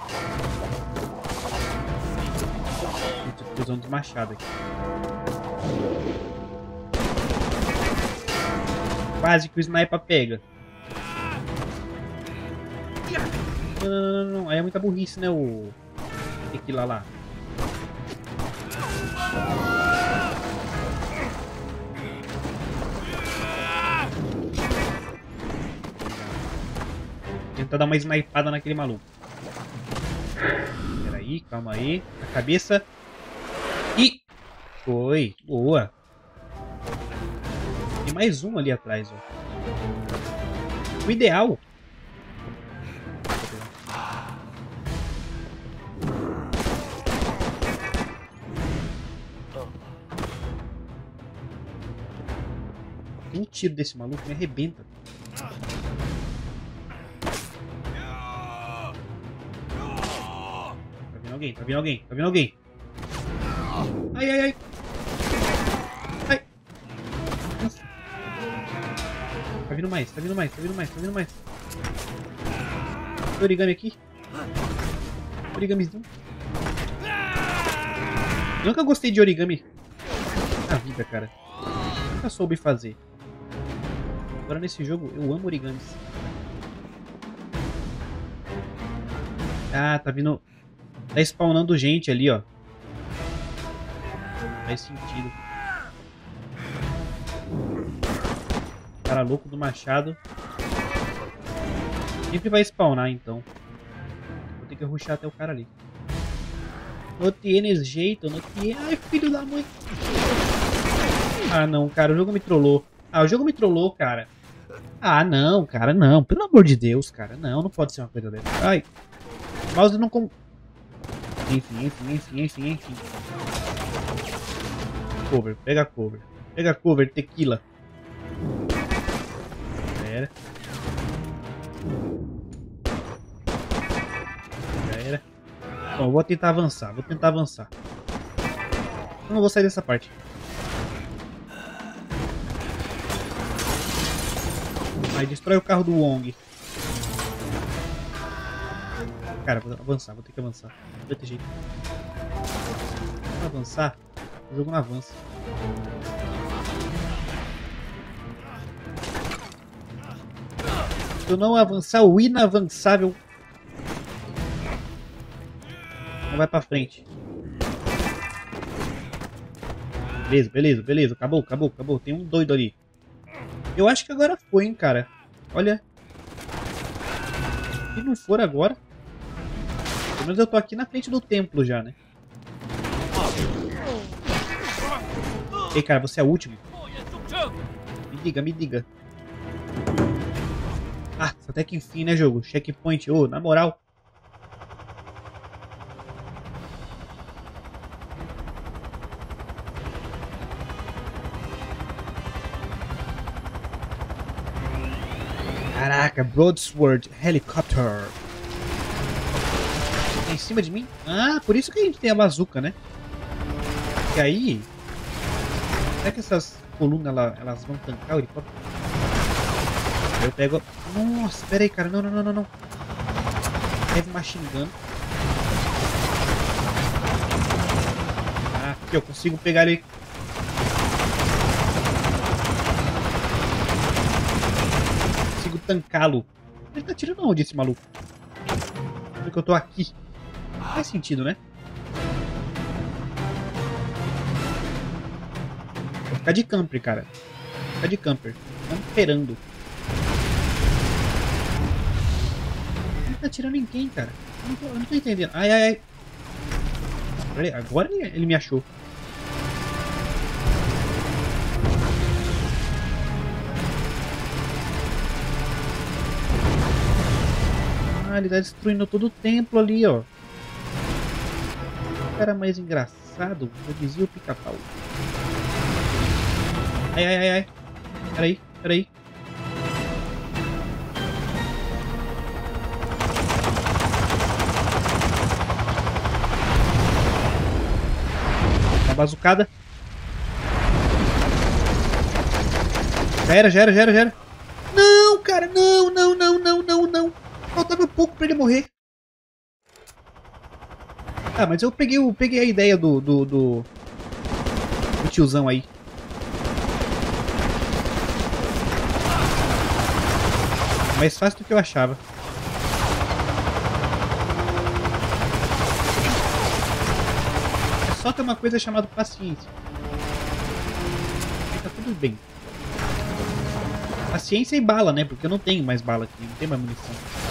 Tô usando os machados aqui. Quase que o sniper pega. Não, não, não, não. Aí é muita burrice, né? O tequila lá. Tentar dar uma snipada naquele maluco. Pera aí, calma aí. Na cabeça. E... Foi. Boa. Tem mais um ali atrás, ó. O ideal... Tem um tiro desse maluco me arrebenta. Tá vindo alguém, tá vindo alguém, tá vindo alguém. Ai, ai, ai. Ai. Nossa. Tá vindo mais, tá vindo mais, tá vindo mais, tá vindo mais. Tem origami aqui. Origamizinho. Eu nunca gostei de origami na vida, cara. Nunca soube fazer. Agora nesse jogo eu amo origamis. Ah, tá vindo... Tá spawnando gente ali, ó. Faz sentido. Cara louco do machado. Sempre vai spawnar, então. Vou ter que rushar até o cara ali. Não tienes jeito, não tienes... Ai, filho da mãe. Ah, não, cara. O jogo me trollou. Ah, o jogo me trollou, cara. Ah, não, cara, não. Pelo amor de Deus, cara. Não, não pode ser uma coisa dessa. Ai. O mouse não... Com... Enfim, enfim, enfim, enfim, enfim. Cover, pega cover. Pega cover, tequila. Já era. Já era. Bom, vou tentar avançar. Vou tentar avançar. Eu não vou sair dessa parte. Aí destrói o carro do Wong. Cara, vou avançar, vou ter que avançar. Não vai ter jeito. Se eu avançar, o jogo não avança. Se eu não avançar, o inavançável não vai pra frente. Beleza, beleza, beleza. Acabou, acabou, acabou. Tem um doido ali. Eu acho que agora foi, hein, cara. Olha. Se não for agora... Pelo menos eu tô aqui na frente do templo já, né? Ei, cara, você é o último. Me diga, me diga. Ah, até que enfim, né, jogo? Checkpoint. Ô, oh, na moral. Caraca, Broadsword Helicopter. Tá em cima de mim? Ah, por isso que a gente tem a bazuca, né? Porque aí... Será que essas colunas elas, elas vão tancar o helicóptero? Eu pego... Nossa, pera aí, cara. Não, não, não, não, não. Heavy Machine Gun. Ah, aqui eu consigo pegar ele... tancá-lo. Ele tá tirando onde esse maluco? Porque eu tô aqui. Não faz sentido, né? Vou ficar de camper, cara. Vou ficar de camper. Camperando. Ele tá tirando em quem, cara? Eu não tô, eu não tô entendendo. Ai, ai, ai. Peraí, agora ele, ele me achou. Ah, ele tá destruindo todo o templo ali, ó. O cara mais engraçado, eu dizia o pica-pau. Ai, ai, ai, ai. Peraí, peraí. Uma bazucada. Já era, já era, já era, já era. Não, cara, não, não, não, não, não, não. Faltava pouco pra ele morrer. Ah, mas eu peguei, eu peguei a ideia do, do, do, do tiozão aí. Mais fácil do que eu achava. É só ter uma coisa chamada paciência. Fica tudo bem. Paciência e bala, né? Porque eu não tenho mais bala aqui, não tenho mais munição.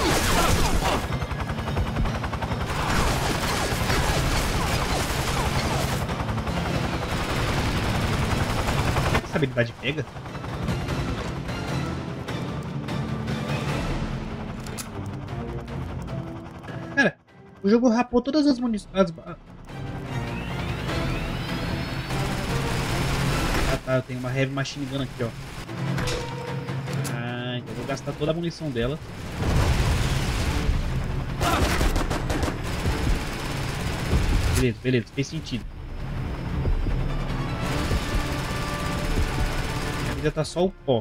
Será que essa habilidade pega? Cara, o jogo rapou todas as munições. Ah tá, eu tenho uma Heavy Machine Gun aqui, ó. Ah, então eu vou gastar toda a munição dela. Beleza, beleza, fez sentido. A vida tá só o pó.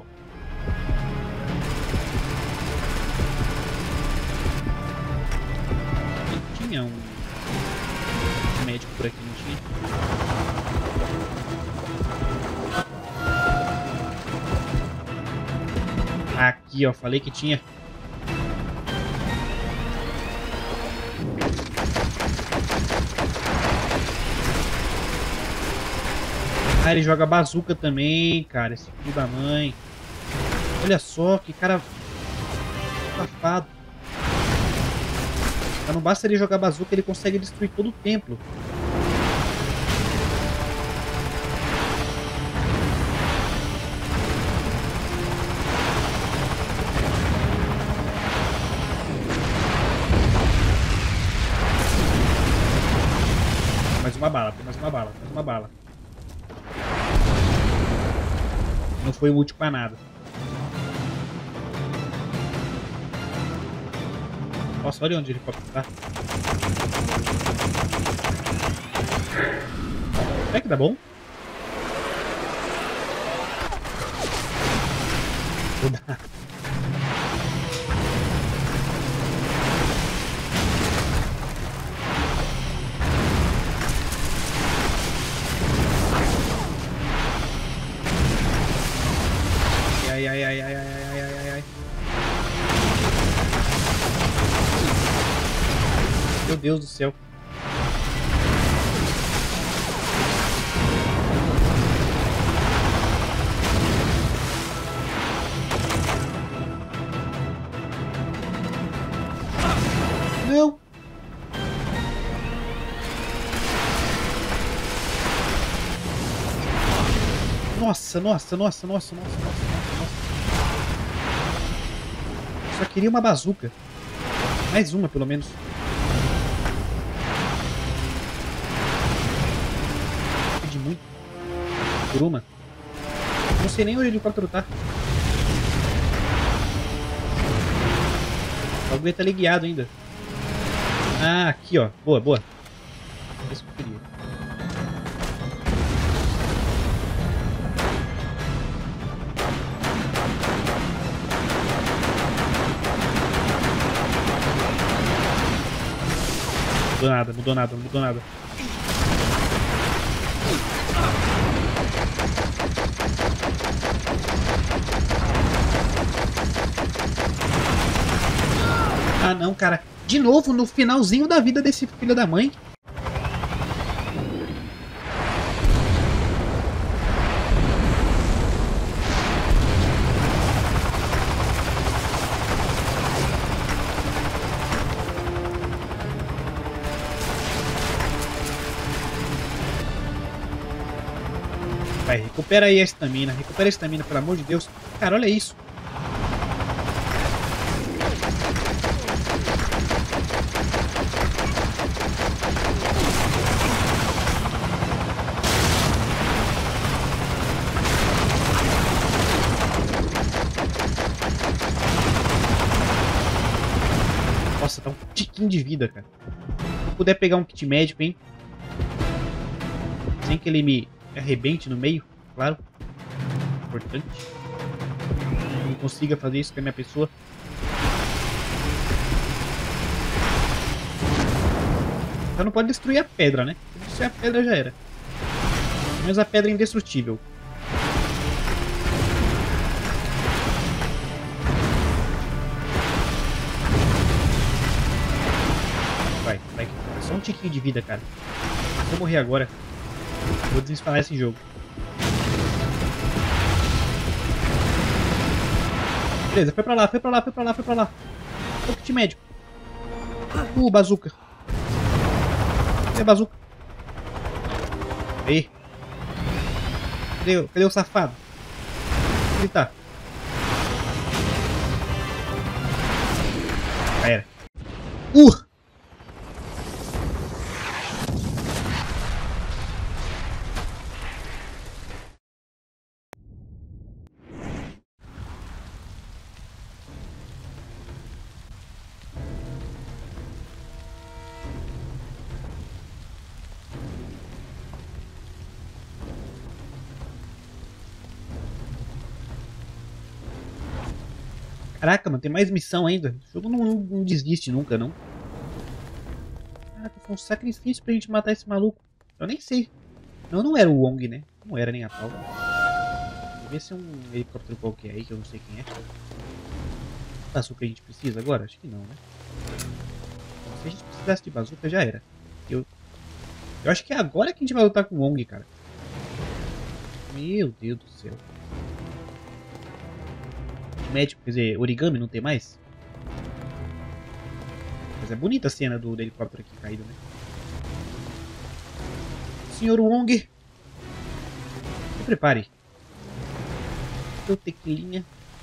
Tinha um, um médico por aqui, não tinha? Aqui, ó, falei que tinha. Ah, ele joga bazuca também, cara, esse filho da mãe. Olha só, que cara safado. Não basta ele jogar bazuca, ele consegue destruir todo o templo. Mais uma bala, mais uma bala, mais uma bala. Não foi útil pra nada. Nossa, olha onde ele pode estar. Será que dá bom? Vou dar. Ai, ai, ai, ai, ai, ai, ai, ai. Meu Deus do céu. Não. Nossa, nossa, nossa, nossa, nossa, nossa. Só queria uma bazuca. Mais uma, pelo menos. Pedi muito. Por uma. Não sei nem onde o helicóptero tá. O bagulho tá ligado ainda. Ah, aqui, ó. Boa, boa. Esse que eu queria. Mudou nada, mudou nada, mudou nada. Ah não, cara. De novo no finalzinho da vida desse filho da mãe. Vai, recupera aí a estamina. Recupera a estamina, pelo amor de Deus. Cara, olha isso. Nossa, tá um tiquinho de vida, cara. Se puder pegar um kit médico, hein? Sem que ele me arrebente no meio, claro. Importante. não consiga fazer isso com a minha pessoa. Só não pode destruir a pedra, né? Se destruir a pedra já era. Mas a pedra é indestrutível. Vai, vai. Só um tiquinho de vida, cara. Se eu morrer agora, vou desinstalar esse jogo. Beleza, foi pra lá, foi pra lá, foi pra lá, foi pra lá. O kit médico. Uh, bazuca. Cadê a bazuca? Aí. Cadê, cadê o safado? Onde ele tá? Já era. Uh! Caraca, mano, tem mais missão ainda. O jogo não, não, não desiste nunca, não. Caraca, foi um sacrifício pra gente matar esse maluco. Eu nem sei. Não, não era o Wong, né? Não era nem a pau. Vou ver se é um helicóptero qualquer aí, que eu não sei quem é. Bazuca a gente precisa agora? Acho que não, né? Se a gente precisasse de bazuca, já era. Eu, eu acho que é agora que a gente vai lutar com o Wong, cara. Meu Deus do céu. Médico, quer dizer, origami não tem mais? Mas é bonita a cena do, do helicóptero aqui caído, né? senhor Wong, se prepare. Seu tequilinha.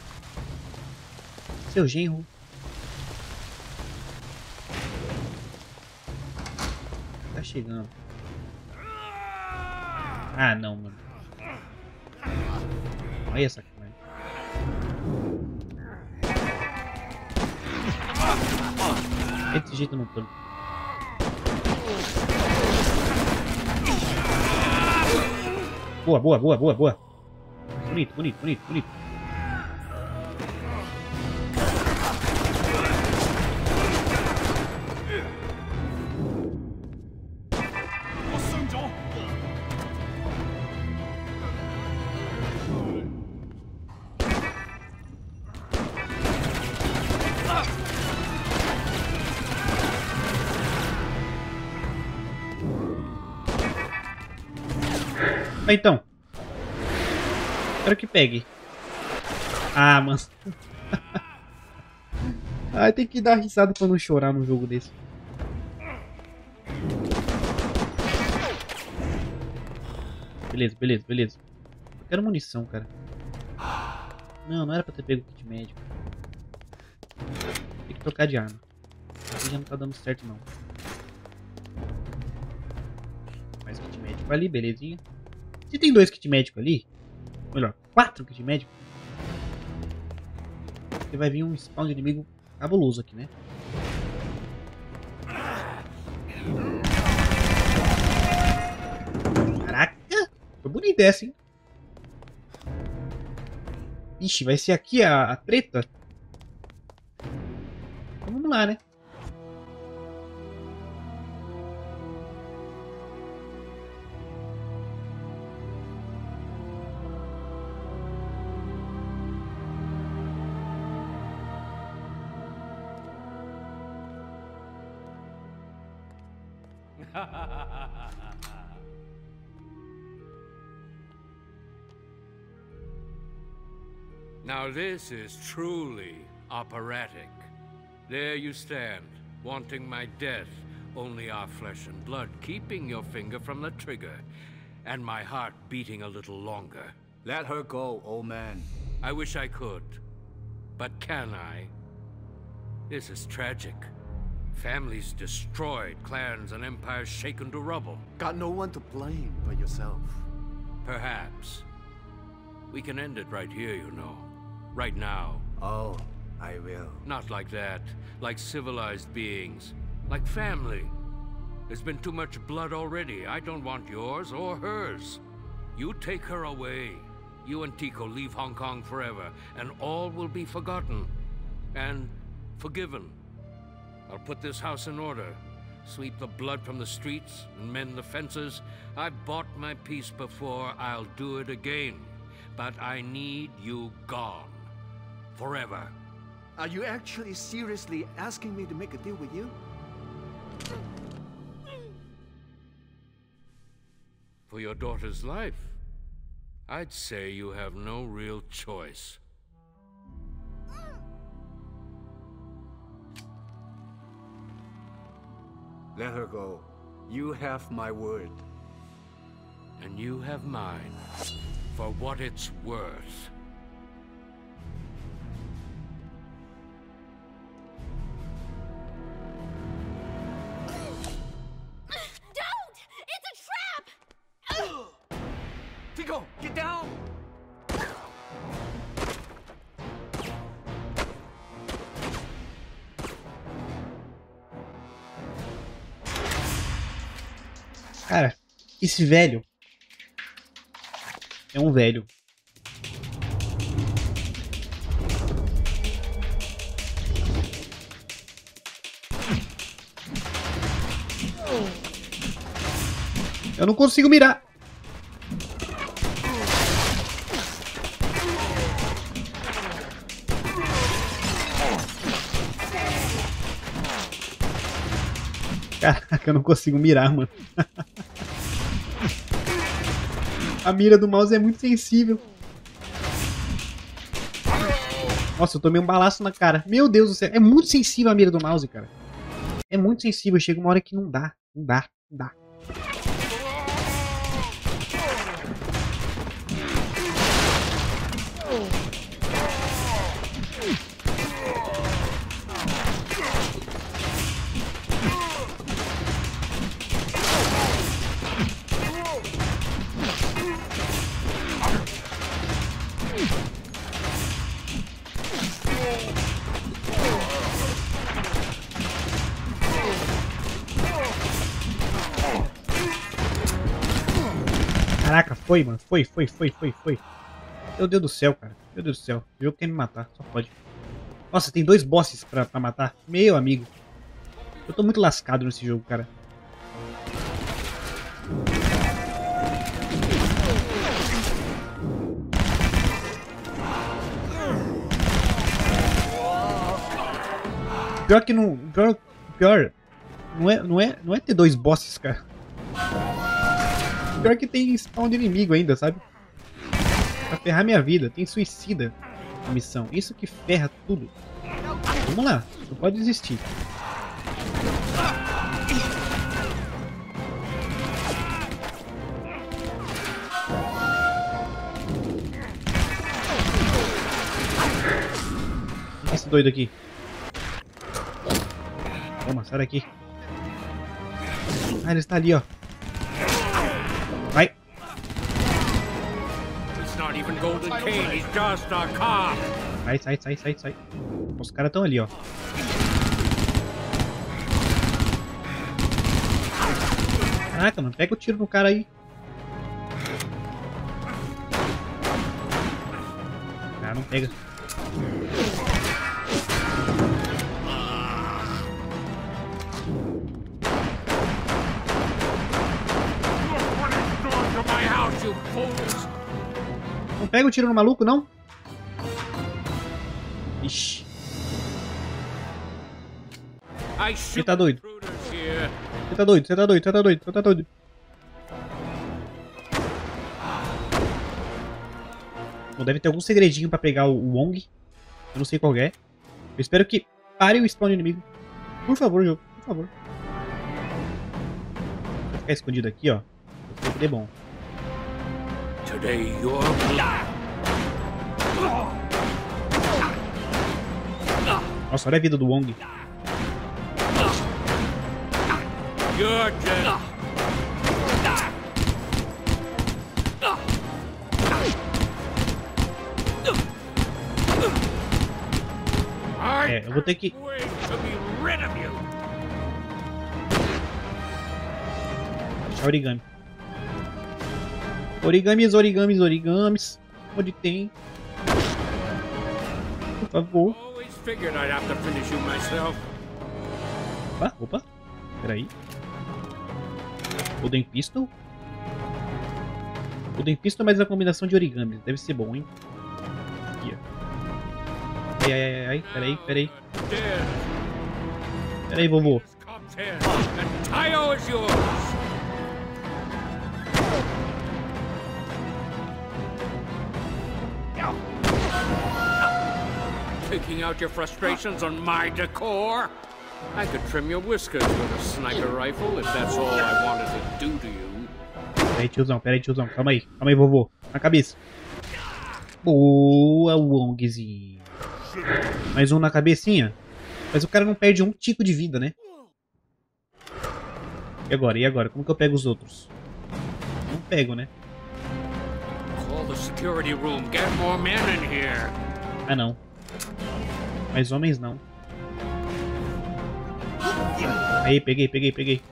Seu genro. Tá chegando. Ah, não, mano. Olha essa coisa. Desse jeito não tô. Boa, boa, boa, boa, boa. Bonito, bonito, bonito, bonito. Então, quero que pegue. Ah, mano. Ai, tem que dar risada pra não chorar num jogo desse. Beleza, beleza, beleza. Eu quero munição, cara. Não, não era pra ter pego o kit médico. Tem que trocar de arma. Aqui já não tá dando certo, não. Mais kit médico ali, belezinha. Se tem dois kit médico ali, melhor, quatro kit médico, você vai vir um spawn de inimigo cabuloso aqui, né? Caraca! Foi bonita essa, hein? Ixi, vai ser aqui a, a treta? Então vamos lá, né? Now this is truly operatic. There you stand, wanting my death, only our flesh and blood keeping your finger from the trigger, and my heart beating a little longer. Let her go, old man. I wish I could, but can I? This is tragic. Families destroyed, clans and empires shaken to rubble. Got no one to blame but yourself. Perhaps. We can end it right here, you know. Right now. Oh, I will. Not like that. Like civilized beings. Like family. There's been too much blood already. I don't want yours or hers. You take her away. you and Tico leave Hong Kong forever, and all will be forgotten and forgiven. I'll put this house in order, sweep the blood from the streets, and mend the fences. I've bought my peace before, I'll do it again. But I need you gone. Forever. Are you actually seriously asking me to make a deal with you? For your daughter's life, I'd say you have no real choice. Let her go. You have my word. And you have mine, for what it's worth. Don't! It's a trap! Tico, get down! Cara, esse velho é um velho. Eu não consigo mirar. Caraca, eu não consigo mirar, mano. A mira do mouse é muito sensível. Nossa, eu tomei um balaço na cara. Meu Deus do céu. É muito sensível a mira do mouse, cara. É muito sensível. Chega uma hora que não dá. Não dá. Não dá. Caraca, foi, mano. Foi, foi, foi, foi, foi. Meu Deus do céu, cara. Meu Deus do céu. O jogo quer me matar. Só pode. Nossa, tem dois bosses pra, pra matar. Meu amigo. Eu tô muito lascado nesse jogo, cara. Pior que não... Pior... Pior... Não é, não é, não é ter dois bosses, cara. Pior que tem spawn de inimigo ainda, sabe? Pra ferrar minha vida. Tem suicida na missão. Isso que ferra tudo. Vamos lá. Não pode desistir. Olha esse doido aqui. Toma, sai daqui. Ah, ele está ali, ó. Vai. Sai, sai, sai, sai, sai. Os caras estão ali, ó. Caraca, mano. Pega o tiro no cara aí. Ah, não pega. Não pega o tiro no maluco, não? Ixi. Você tá doido? Você tá doido? Você tá doido? Você tá doido? Você tá doido? Bom, deve ter algum segredinho pra pegar o Wong. Eu não sei qual é. Eu espero que pare o spawn inimigo. Por favor, jogo. Por favor. Vou ficar escondido aqui, ó. Vai ser bom. Today you're Nossa, olha a vida do Wong. You're dead. É, eu vou ter que... Deixa origami. Origamis, origamis, origamis. Onde tem? Por favor. Always figured I'd have to finish you myself. Opa, opa. Peraí. Golden Pistol. Golden Pistol mais a combinação de origami. Deve ser bom, hein? Aqui, ó. Ai, ai, ai, ai. Peraí, peraí. Peraí, vovô. And Tayo is yours. Taking out your frustrations on my decor? I could trim your whiskers with a sniper rifle if that's all I wanted to do to you. Peraí, tiozão, peraí, tiozão. Calma aí, calma aí, vovô. Na cabeça. Boa, Wongzinho. Mais um na cabecinha. Mas o cara não perde um tico de vida, né? E agora? E agora? Como que eu pego os outros? Não pego, né? Call the security room. Get more men in here. Ah, não. Mais homens, não. Aí, peguei, peguei, peguei.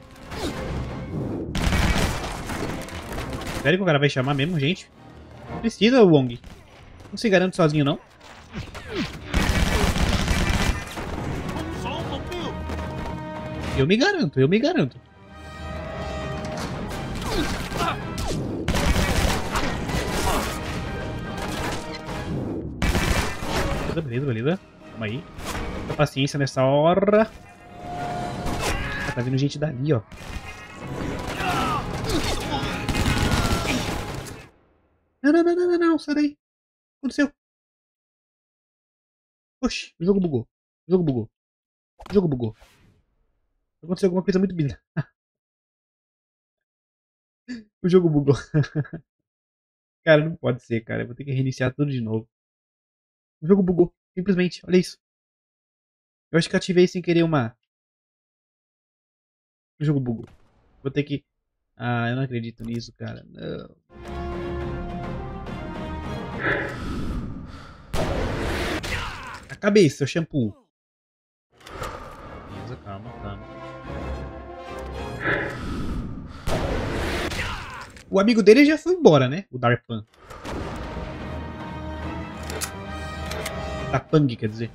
Sério que o cara vai chamar mesmo, gente? Não precisa, Wong. Não se garante sozinho, não. Eu me garanto, eu me garanto. Beleza, beleza, beleza. Calma aí. Muita paciência nessa hora. Ah, tá vindo gente dali, ó. Não, não, não, não, não, não, sai daí. O que aconteceu? Oxi, o jogo bugou. O jogo bugou. O jogo bugou. Aconteceu alguma coisa muito bizarra. O jogo bugou. Cara, não pode ser, cara. Eu vou ter que reiniciar tudo de novo. O jogo bugou. Simplesmente. Olha isso. Eu acho que eu ativei sem querer uma... O jogo bugou. Vou ter que... Ah, eu não acredito nisso, cara. Não. A cabeça, o shampoo. Beleza, calma, calma. O amigo dele já foi embora, né? O Darpan. Tapang, quer dizer.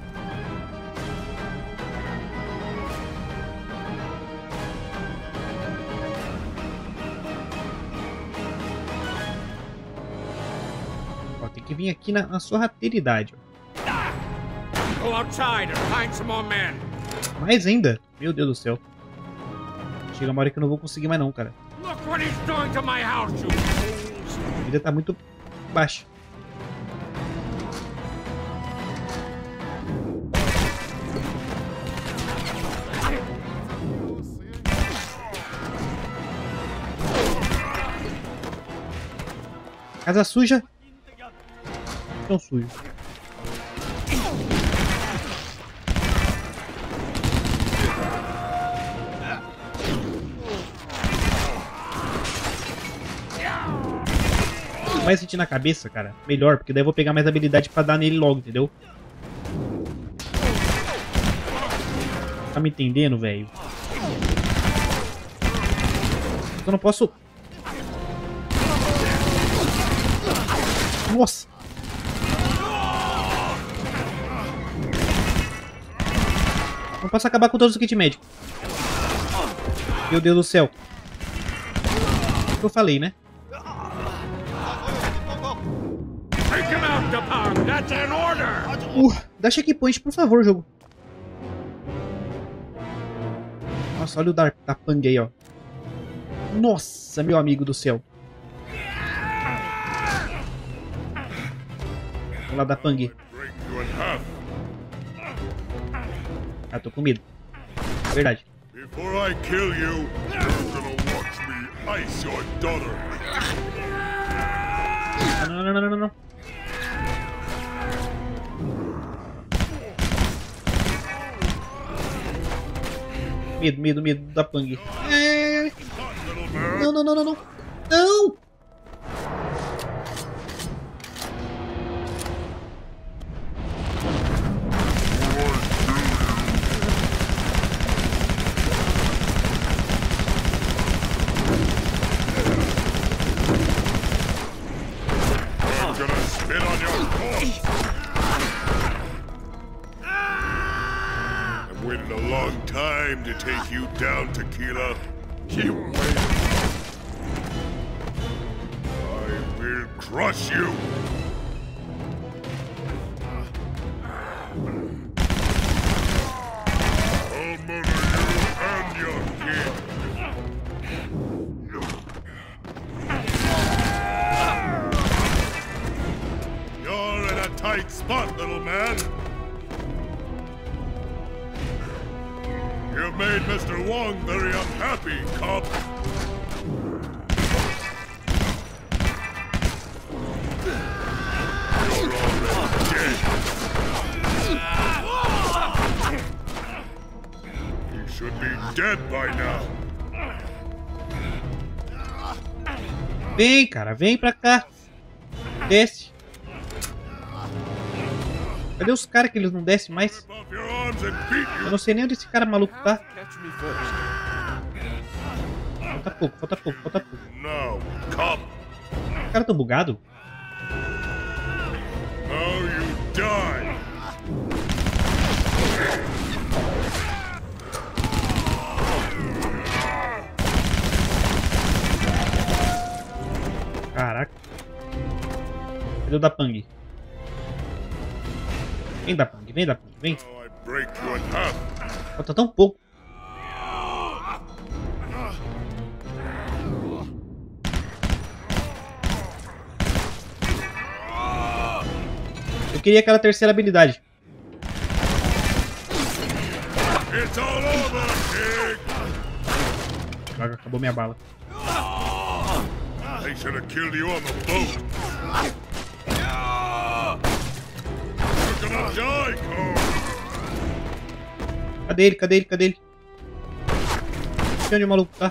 Ó, tem que vir aqui na, na sorrateridade. Ó. Go outside and find some more men. Mais ainda? Meu Deus do céu. Chega uma hora que eu não vou conseguir mais não, cara. Look what he's doing to my house, you fools. A vida tá muito baixa. Casa suja. Tão sujo. Mais sentir na cabeça, cara, melhor, porque daí eu vou pegar mais habilidade pra dar nele logo, entendeu? Tá me entendendo, velho? Eu não posso... Nossa! Não posso acabar com todos os kits médicos. Meu Deus do céu. O que eu falei, né? Uh, dá checkpoint, por favor, jogo. Nossa, olha o Dark Tapang aí, ó. Nossa, meu amigo do céu. Vamos lá, Tapang. Ah, tô com medo. Verdade. Before I kill you, you're gonna watch me ice your daughter. Não, não, não, não, não, não. Medo, medo, medo da Pang. É... Não, não, não, não, não. Não! I'm gonna time to take you down, Tequila. You wait. I will crush you. I'll murder you and your kid. You're in a tight spot, little man. You've made Mister Wong very unhappy, cop. You're already dead. You should be dead by now. Vem, cara, vem pra cá. Desce. Cadê os caras que eles não descem mais? Eu não sei nem onde esse cara maluco tá. Falta pouco, falta pouco, falta pouco. Os caras tão bugados? Caraca. Cadê o da Pang? Vem da Pang, vem da Pang, vem. Falta tão pouco. Eu queria aquela terceira habilidade. Droga, acabou minha bala. I should have killed you on the boat. You're gonna die, Cole. Cadê ele? Cadê ele? Cadê ele? Não sei onde o maluco tá.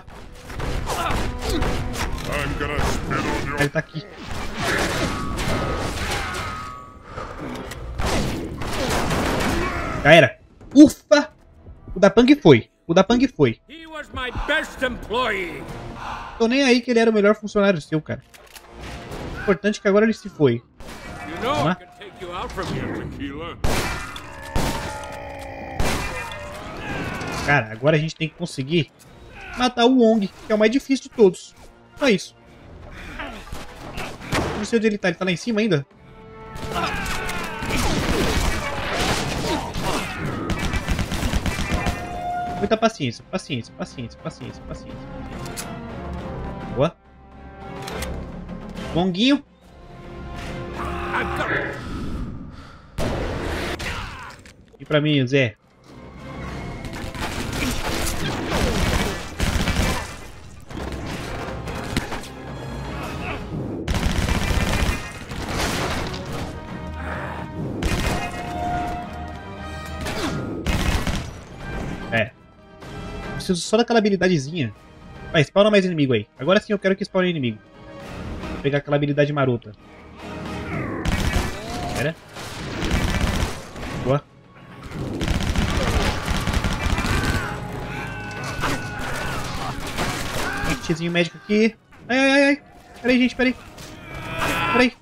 I'm gonna spit on your... Ele tá aqui. Já era. Ufa! O da Pang foi. O da Pang foi. He was my best employee. Tô nem aí que ele era o melhor funcionário seu, cara. O importante é que agora ele se foi. You know I can take you out from here, Tequila. Cara, agora a gente tem que conseguir matar o Wong, que é o mais difícil de todos. Só isso. Não sei onde ele tá. Ele tá lá em cima ainda? Muita paciência, paciência, paciência, paciência, paciência. Boa. Wonguinho. E pra mim, Zé. É. Preciso só daquela habilidadezinha. Vai, spawna mais inimigo aí. Agora sim eu quero que spawne inimigo. Vou pegar aquela habilidade marota. Espera. Boa. Kitzinho médico aqui. Ai, ai, ai, ai. Pera aí, gente, pera aí. Pera aí.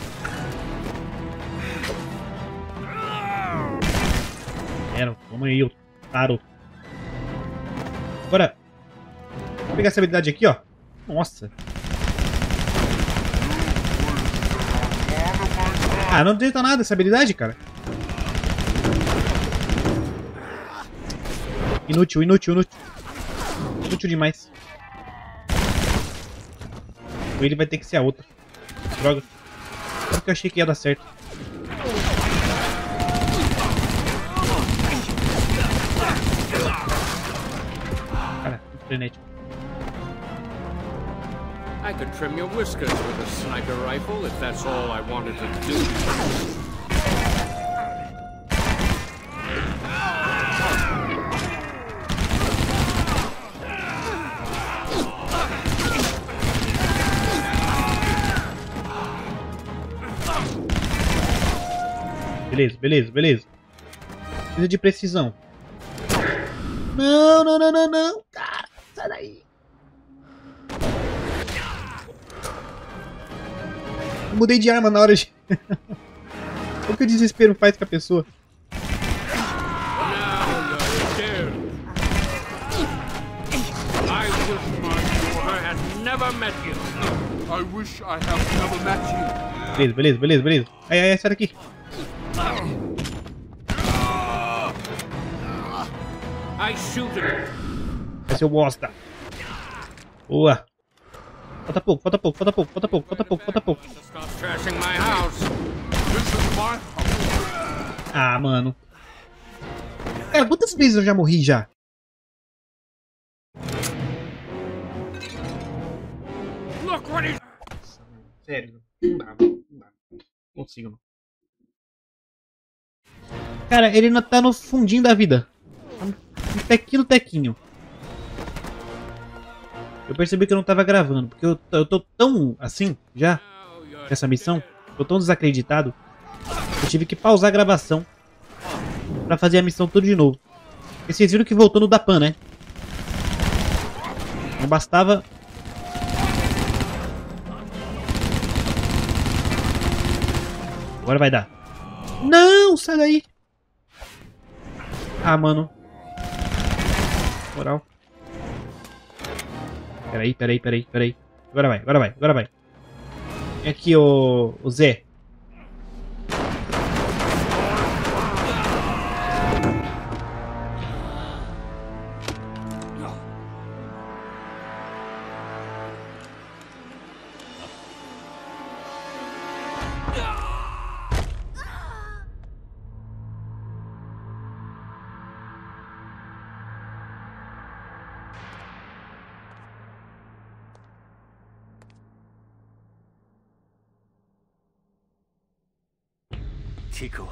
Era, vamos aí, otário. Agora. Vou pegar essa habilidade aqui, ó. Nossa. Ah, não adianta nada essa habilidade, cara. Inútil, inútil, inútil. Inútil demais. Ou ele vai ter que ser a outra. Droga. Porque eu achei que ia dar certo. Cara, muito frenético. I could trim your whiskers with a sniper rifle if that's all I wanted to do. Beleza, beleza, beleza. Precisa de precisão. Não, não, não, não, não. Cara, sai daí. Eu mudei de arma na hora de... O que o desespero faz com a pessoa? never met you. I wish I have never met you. Beleza, beleza, beleza, beleza. Ai, ai, ai, sai daqui. I shoot him. Vai ser o bosta. Boa. Falta pouco, falta pouco, falta pouco, falta pouco, falta pouco, falta pouco. Stop trashing my house. This is my house. Ah, mano. Cara, quantas vezes eu já morri já? Look what he... Sério, não dá, não dá. Não consigo, não. Cara, ele ainda tá no fundinho da vida. Um tequinho, tequinho. Eu percebi que eu não tava gravando, porque eu, eu tô tão assim, já, com essa missão, tô tão desacreditado, eu tive que pausar a gravação pra fazer a missão tudo de novo. E vocês viram que voltou no Dapan, né? Não bastava... Agora vai dar. Não, sai daí. Ah, mano. Moral. Peraí, peraí, peraí, peraí. Agora vai, agora vai, agora vai. Vem aqui, o, o Zé. Tico.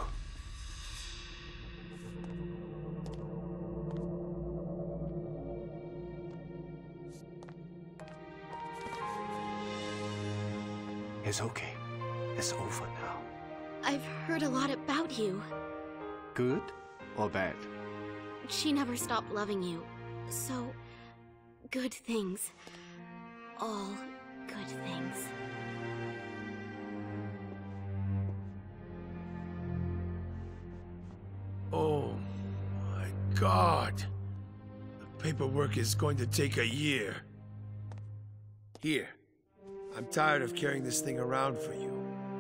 It's okay. It's over now. I've heard a lot about you. Good or bad? She never stopped loving you. So, good things. All good things. Oh, my God. The paperwork is going to take a year. Here. I'm tired of carrying this thing around for you.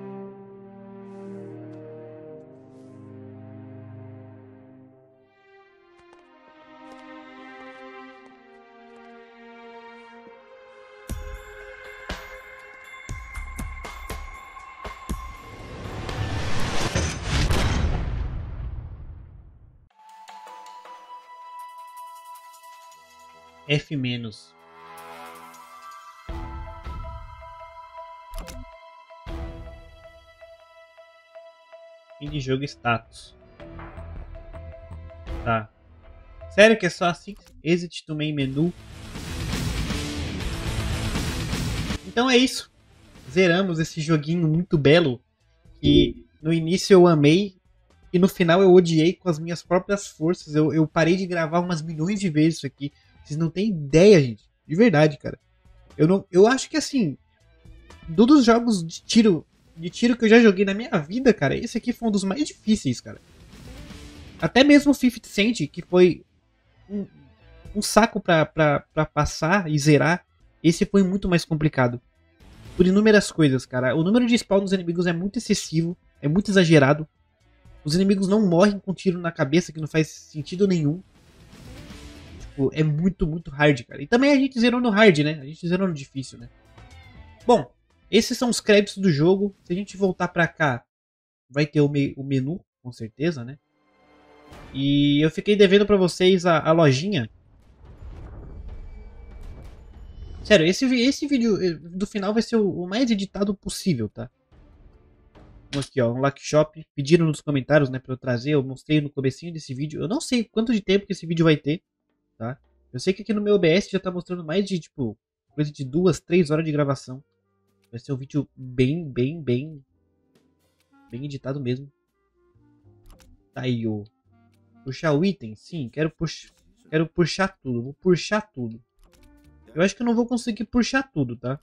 F menos. Fim de jogo status. Tá. Sério que é só assim? Exit to main menu. Então é isso. Zeramos esse joguinho muito belo. Que no início eu amei. E no final eu odiei com as minhas próprias forças. Eu, eu parei de gravar umas milhões de vezes isso aqui. Vocês não têm ideia, gente. De verdade, cara. Eu, não, eu acho que assim... Dos jogos de tiro... De tiro que eu já joguei na minha vida, cara. Esse aqui foi um dos mais difíceis, cara. Até mesmo o fifty Cent, que foi... Um, um saco pra, pra, pra passar e zerar. Esse foi muito mais complicado. Por inúmeras coisas, cara. O número de spawn dos inimigos é muito excessivo. É muito exagerado. Os inimigos não morrem com tiro na cabeça, que não faz sentido nenhum. Tipo, é muito, muito hard, cara. E também a gente zerou no hard, né? A gente zerou no difícil, né? Bom, esses são os créditos do jogo. Se a gente voltar pra cá, vai ter o, me o menu, com certeza, né? E eu fiquei devendo pra vocês a, a lojinha. Sério, esse, esse vídeo do final vai ser o, o mais editado possível, tá? Aqui, ó, um Lucky Shop. Pediram nos comentários, né, pra eu trazer. Eu mostrei no comecinho desse vídeo. Eu não sei quanto de tempo que esse vídeo vai ter, tá? Eu sei que aqui no meu O B S já tá mostrando mais de, tipo, coisa de duas, três horas de gravação. Vai ser um vídeo bem, bem, bem... Bem editado mesmo. Tá aí, ó. Puxar o item? Sim, quero, pux... quero puxar tudo. Vou puxar tudo. Eu acho que eu não vou conseguir puxar tudo, tá?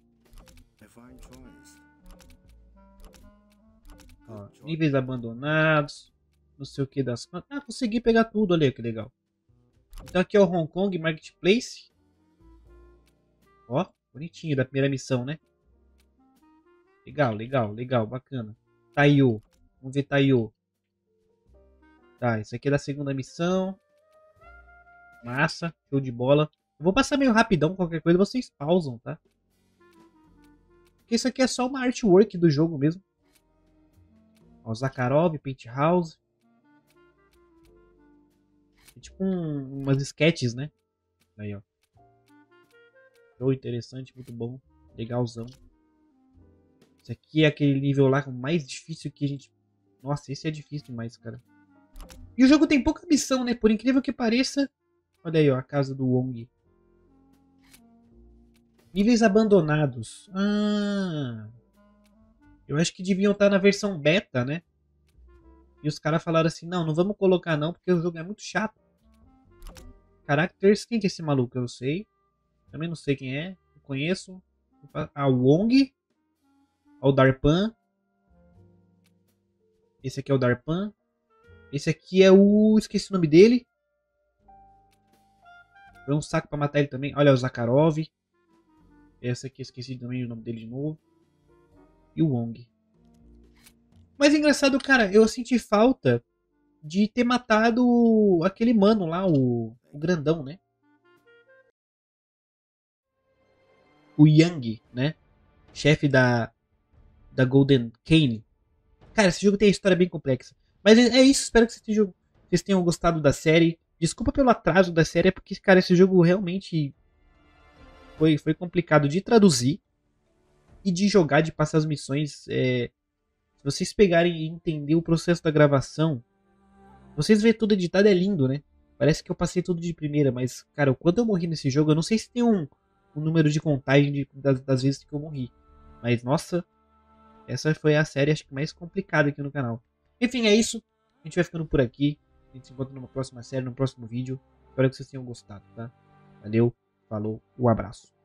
Ó, níveis abandonados. Não sei o que das... Ah, consegui pegar tudo. Olha aí que legal. Então aqui é o Hong Kong Marketplace. Ó, Bonitinho, da primeira missão, né? Legal, legal, legal, bacana. Taiyo. Vamos ver Taiyo. Tá, isso aqui é da segunda missão. Massa, show de bola. Eu vou passar meio rapidão, qualquer coisa vocês pausam, tá? Porque isso aqui é só uma artwork do jogo mesmo. Ó, Zakharov, Penthouse. É tipo um, umas sketches, né? Aí, ó. Show interessante, muito bom. Legalzão. Esse aqui é aquele nível lá mais difícil que a gente... Nossa, esse é difícil demais, cara. E o jogo tem pouca missão, né? Por incrível que pareça. Olha aí, ó, a casa do Wong. Níveis abandonados. Ah... Eu acho que deviam estar na versão beta, né? E os caras falaram assim, não, não vamos colocar não, porque o jogo é muito chato. Characters, quem que é esse maluco? Eu sei. Também não sei quem é. Eu conheço. A Wong. O Darpan. Esse aqui é o Darpan. Esse aqui é o... Esqueci o nome dele. Foi um saco pra matar ele também. Olha o Zakharov. Esse aqui, esqueci também o nome dele de novo. E o Wong. Mas engraçado, cara, eu senti falta de ter matado aquele mano lá, o, o grandão, né? O Yang, né? Chefe da, da Golden Kain. Cara, esse jogo tem uma história bem complexa. Mas é, é isso, espero que vocês, vocês tenham gostado da série. Desculpa pelo atraso da série, é porque, cara, esse jogo realmente foi, foi complicado de traduzir. E de jogar, de passar as missões. É... Se vocês pegarem e entender o processo da gravação, vocês verem tudo editado, é lindo, né? Parece que eu passei tudo de primeira, mas, cara, o quanto eu morri nesse jogo, eu não sei se tem um, um número de contagem de, das, das vezes que eu morri. Mas, nossa, essa foi a série, acho que mais complicada aqui no canal. Enfim, é isso. A gente vai ficando por aqui. A gente se encontra numa próxima série, no próximo vídeo. Espero que vocês tenham gostado, tá? Valeu, falou, um abraço.